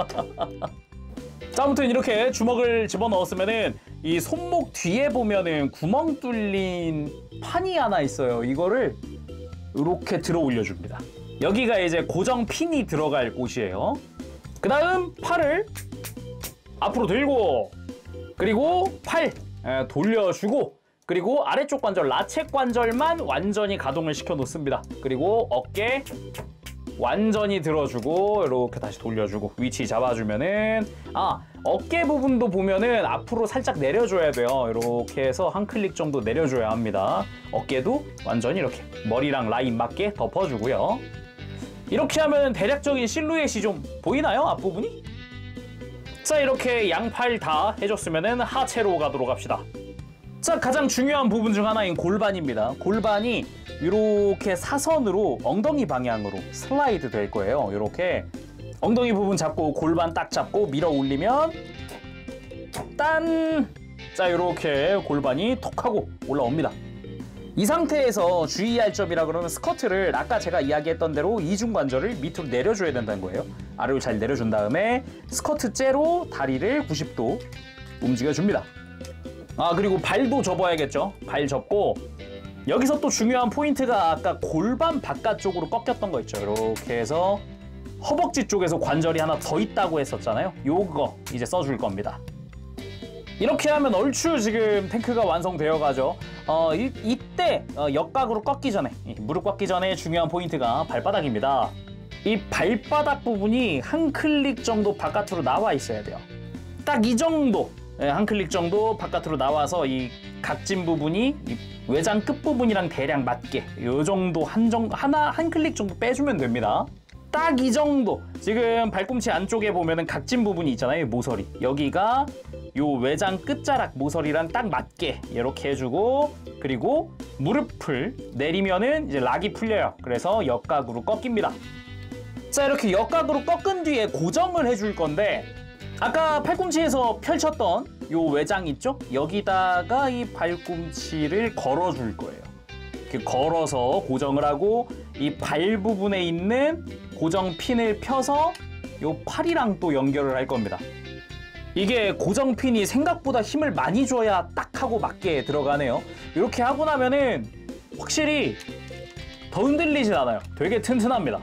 자, 아무튼 이렇게 주먹을 집어넣었으면은 이 손목 뒤에 보면은 구멍 뚫린 판이 하나 있어요. 이거를 이렇게 들어 올려줍니다. 여기가 이제 고정 핀이 들어갈 곳이에요. 그 다음 팔을 앞으로 들고, 그리고 팔 돌려주고, 그리고 아래쪽 관절, 라체 관절만 완전히 가동을 시켜 놓습니다. 그리고 어깨 완전히 들어주고 이렇게 다시 돌려주고 위치 잡아주면은, 아 어깨 부분도 보면은 앞으로 살짝 내려줘야 돼요. 이렇게 해서 한 클릭 정도 내려줘야 합니다. 어깨도 완전히 이렇게 머리랑 라인 맞게 덮어주고요. 이렇게 하면 대략적인 실루엣이 좀 보이나요? 앞부분이? 자, 이렇게 양팔 다 해줬으면은 하체로 가도록 합시다. 자, 가장 중요한 부분 중 하나인 골반입니다. 골반이 이렇게 사선으로 엉덩이 방향으로 슬라이드 될 거예요. 이렇게 엉덩이 부분 잡고 골반 딱 잡고 밀어 올리면 딴! 자, 이렇게 골반이 톡 하고 올라옵니다. 이 상태에서 주의할 점이라 그러면 스쿼트를 아까 제가 이야기했던 대로 이중관절을 밑으로 내려줘야 된다는 거예요. 아래로 잘 내려준 다음에 스쿼트째로 다리를 구십 도 움직여줍니다. 아, 그리고 발도 접어야겠죠. 발 접고 여기서 또 중요한 포인트가 아까 골반 바깥쪽으로 꺾였던 거 있죠. 이렇게 해서 허벅지 쪽에서 관절이 하나 더 있다고 했었잖아요. 요거 이제 써줄 겁니다. 이렇게 하면 얼추 지금 탱크가 완성되어 가죠. 어, 이, 이때 어, 역각으로 꺾기 전에, 무릎 꺾기 전에 중요한 포인트가 발바닥입니다. 이 발바닥 부분이 한 클릭 정도 바깥으로 나와 있어야 돼요. 딱 이 정도, 예, 한 클릭 정도 바깥으로 나와서 이 각진 부분이 이 외장 끝 부분이랑 대략 맞게 요 정도 한 정, 하나 한 클릭 정도 빼주면 됩니다. 딱 이 정도. 지금 발꿈치 안쪽에 보면은 각진 부분이 있잖아요. 모서리. 여기가 요 외장 끝자락 모서리랑 딱 맞게 이렇게 해주고, 그리고 무릎을 내리면은 이제 락이 풀려요. 그래서 역각으로 꺾입니다. 자, 이렇게 역각으로 꺾은 뒤에 고정을 해줄 건데, 아까 팔꿈치에서 펼쳤던 요 외장 있죠? 여기다가 이 발꿈치를 걸어줄 거예요. 이렇게 걸어서 고정을 하고 이 발 부분에 있는 고정 핀을 펴서 요 팔이랑 또 연결을 할 겁니다. 이게 고정 핀이 생각보다 힘을 많이 줘야 딱 하고 맞게 들어가네요. 이렇게 하고 나면은 확실히 더 흔들리진 않아요. 되게 튼튼합니다.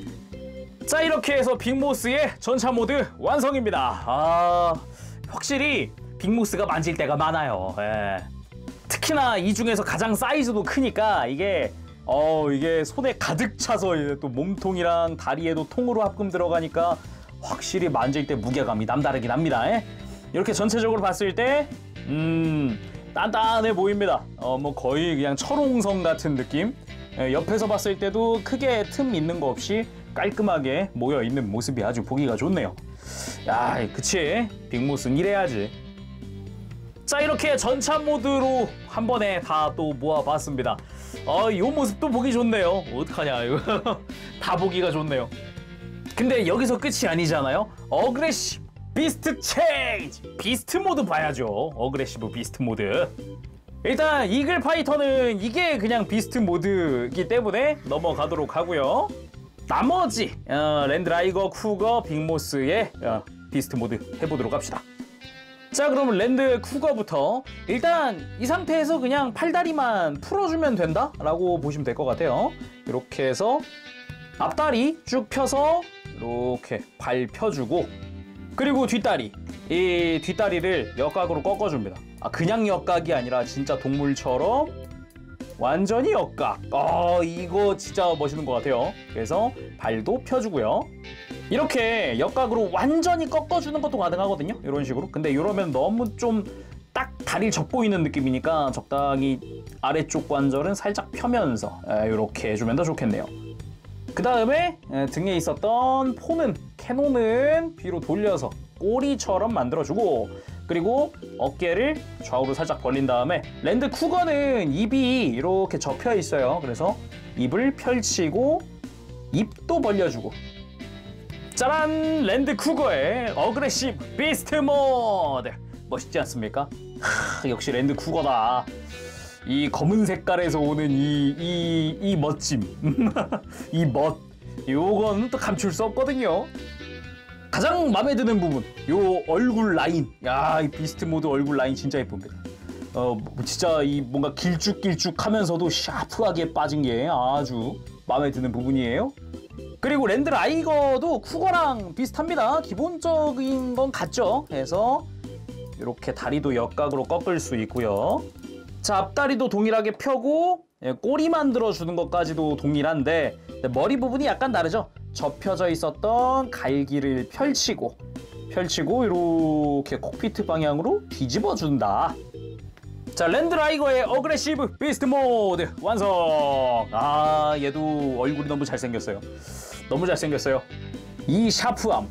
자, 이렇게 해서 빅모스의 전차 모드 완성입니다. 아, 확실히 빅모스가 만질 때가 많아요. 예. 특히나 이 중에서 가장 사이즈도 크니까 이게 어 이게 손에 가득 차서 또 몸통이랑 다리에도 통으로 합금 들어가니까 확실히 만질 때 무게감이 남다르긴 합니다. 예? 이렇게 전체적으로 봤을 때 음 단단해 보입니다. 어 뭐 거의 그냥 철옹성 같은 느낌. 예, 옆에서 봤을 때도 크게 틈 있는 거 없이 깔끔하게 모여 있는 모습이 아주 보기가 좋네요. 야, 그치? 빅모스는 이래야지. 자, 이렇게 전차 모드로 한 번에 다 또 모아봤습니다. 어, 이 모습도 보기 좋네요. 어떡하냐, 이거. 다 보기가 좋네요. 근데 여기서 끝이 아니잖아요. 어그레시브 비스트 체인지! 비스트 모드 봐야죠. 어그레시브 비스트 모드. 일단 이글 파이터는 이게 그냥 비스트 모드이기 때문에 넘어가도록 하고요. 나머지 어, 랜드라이거, 쿠거, 빅모스의 어, 비스트 모드 해보도록 합시다. 자, 그럼 랜드 쿠거부터 일단 이 상태에서 그냥 팔다리만 풀어주면 된다 라고 보시면 될 것 같아요. 이렇게 해서 앞다리 쭉 펴서 이렇게 발 펴주고, 그리고 뒷다리, 이 뒷다리를 역각으로 꺾어줍니다. 아, 그냥 역각이 아니라 진짜 동물처럼 완전히 역각. 아, 이거 진짜 멋있는 것 같아요. 그래서 발도 펴주고요. 이렇게 역각으로 완전히 꺾어주는 것도 가능하거든요. 이런 식으로. 근데 이러면 너무 좀 딱 다리를 접고 있는 느낌이니까 적당히 아래쪽 관절은 살짝 펴면서 이렇게 해주면 더 좋겠네요. 그 다음에 등에 있었던 포는, 캐논은 뒤로 돌려서 꼬리처럼 만들어주고, 그리고 어깨를 좌우로 살짝 벌린 다음에 랜드 쿠거는 입이 이렇게 접혀 있어요. 그래서 입을 펼치고 입도 벌려주고, 짜란! 랜드 쿠거의 어그레시브 비스트 모드! 멋있지 않습니까? 하, 역시 랜드 쿠거다. 이 검은 색깔에서 오는 이 이 이 멋짐, 이 멋, 요건 또 감출 수 없거든요. 가장 마음에 드는 부분, 요 얼굴 라인. 야, 이 비스트 모드 얼굴 라인 진짜 예쁩니다. 어, 진짜 이 뭔가 길쭉길쭉하면서도 샤프하게 빠진 게 아주 마음에 드는 부분이에요. 그리고 랜드 라이거도 쿠거랑 비슷합니다. 기본적인 건 같죠. 그래서 이렇게 다리도 역각으로 꺾을 수 있고요. 자, 앞다리도 동일하게 펴고 꼬리 만들어주는 것까지도 동일한데 머리 부분이 약간 다르죠. 접혀져 있었던 갈기를 펼치고 펼치고 이렇게 콕피트 방향으로 뒤집어 준다. 자, 랜드 라이거의 어그레시브 비스트 모드 완성. 아, 얘도 얼굴이 너무 잘생겼어요. 너무 잘생겼어요. 이 샤프함,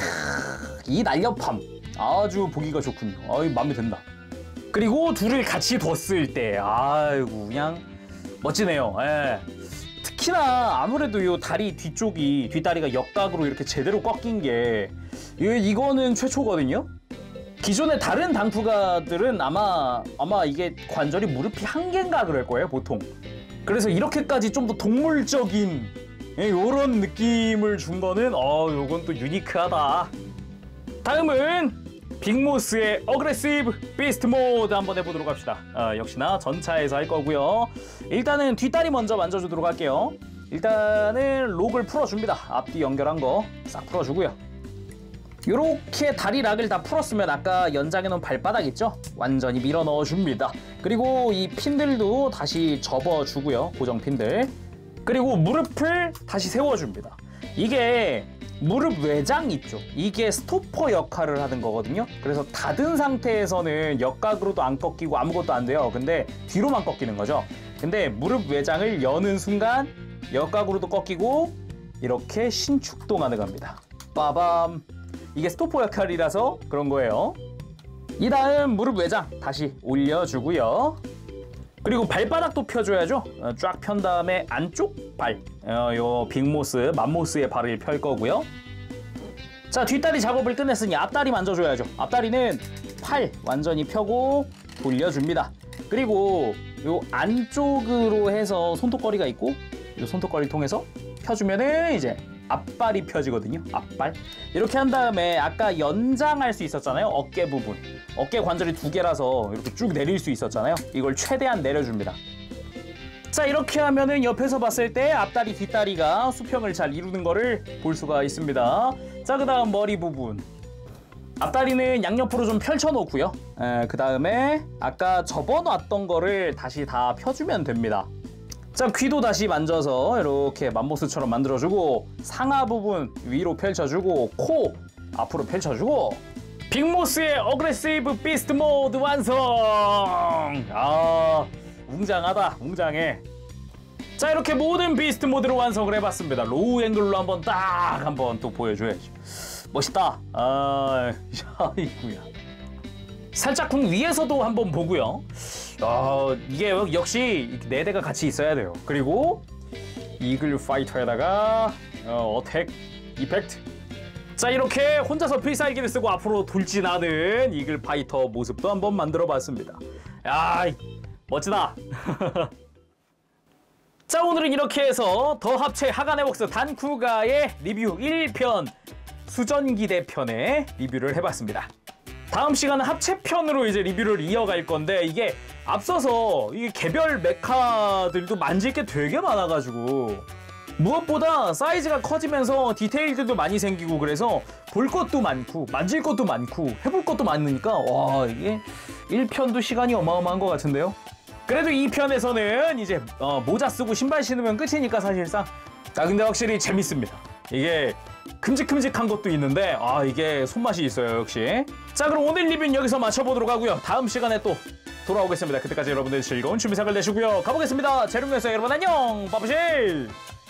이 날렵함 아주 보기가 좋군요. 아이, 마음에 든다. 그리고 둘을 같이 뒀을 때 아이고 그냥 멋지네요. 예. 특히나 아무래도 요 다리 뒤쪽이 뒷다리가 역각으로 이렇게 제대로 꺾인 게 이거는 최초거든요. 기존의 다른 당투가들은 아마 아마 이게 관절이 무릎이 한 개인가 그럴 거예요 보통. 그래서 이렇게까지 좀 더 동물적인 이런 느낌을 준 거는 어 요건 또 유니크하다. 다음은 빅모스의 어그레시브 비스트 모드 한번 해보도록 합시다. 어, 역시나 전차에서 할 거고요. 일단은 뒷다리 먼저 만져주도록 할게요. 일단은 록을 풀어줍니다. 앞뒤 연결한 거 싹 풀어주고요. 이렇게 다리 락을 다 풀었으면 아까 연장해 놓은 발바닥 있죠? 완전히 밀어 넣어줍니다. 그리고 이 핀들도 다시 접어주고요. 고정 핀들. 그리고 무릎을 다시 세워줍니다. 이게 무릎 외장 있죠? 이게 스토퍼 역할을 하는 거거든요. 그래서 닫은 상태에서는 역각으로도 안 꺾이고 아무것도 안 돼요. 근데 뒤로만 꺾이는 거죠. 근데 무릎 외장을 여는 순간 역각으로도 꺾이고 이렇게 신축도 가능합니다. 빠밤. 이게 스토퍼 역할이라서 그런 거예요. 이 다음 무릎 외장 다시 올려주고요. 그리고 발바닥도 펴줘야죠. 어, 쫙 편 다음에 안쪽 발, 어, 요 빅모스, 맘모스의 발을 펼 거고요. 자, 뒷다리 작업을 끝냈으니 앞다리 만져줘야죠. 앞다리는 팔 완전히 펴고 돌려줍니다. 그리고 요 안쪽으로 해서 손톱걸이가 있고 요 손톱걸이를 통해서 펴주면은 이제 앞발이 펴지거든요. 앞발. 이렇게 한 다음에 아까 연장할 수 있었잖아요. 어깨 부분. 어깨 관절이 두 개라서 이렇게 쭉 내릴 수 있었잖아요. 이걸 최대한 내려줍니다. 자, 이렇게 하면은 옆에서 봤을 때 앞다리 뒷다리가 수평을 잘 이루는 거를 볼 수가 있습니다. 자, 그 다음 머리 부분. 앞다리는 양옆으로 좀 펼쳐놓고요. 그 다음에 아까 접어놨던 거를 다시 다 펴주면 됩니다. 자, 귀도 다시 만져서 이렇게 맘모스처럼 만들어주고 상하 부분 위로 펼쳐주고 코 앞으로 펼쳐주고 빅모스의 어그레시브 비스트 모드 완성! 아, 웅장하다, 웅장해. 자, 이렇게 모든 비스트 모드를 완성을 해봤습니다. 로우 앵글로 한번 딱 한번 또 보여줘야죠. 멋있다. 아, 아이구야. 살짝 궁 위에서도 한번 보고요. 어, 이게 역시 네 대가 같이 있어야 돼요. 그리고 이글 파이터에다가 어, 어택 이펙트. 자, 이렇게 혼자서 필살기를 쓰고 앞으로 돌진하는 이글 파이터 모습도 한번 만들어 봤습니다. 야, 멋지다. 자, 오늘은 이렇게 해서 더 합체 하간의 웍스 단쿠가의 리뷰 일 편 수전기대 편의 리뷰를 해봤습니다. 다음 시간은 합체편으로 이제 리뷰를 이어갈 건데 이게 앞서서 이게 개별 메카들도 만질 게 되게 많아가지고 무엇보다 사이즈가 커지면서 디테일들도 많이 생기고 그래서 볼 것도 많고 만질 것도 많고 해볼 것도 많으니까 와, 이게 일 편도 시간이 어마어마한 것 같은데요. 그래도 이 편에서는 이제 어, 모자 쓰고 신발 신으면 끝이니까 사실상. 아, 근데 확실히 재밌습니다. 이게 큼직큼직한 것도 있는데 아, 이게 손맛이 있어요 역시. 자, 그럼 오늘 리뷰는 여기서 마쳐보도록 하고요. 다음 시간에 또 돌아오겠습니다. 그때까지 여러분들 즐거운 취미생활 되시고요. 가보겠습니다. 제롱에서 여러분 안녕. 빠빠실.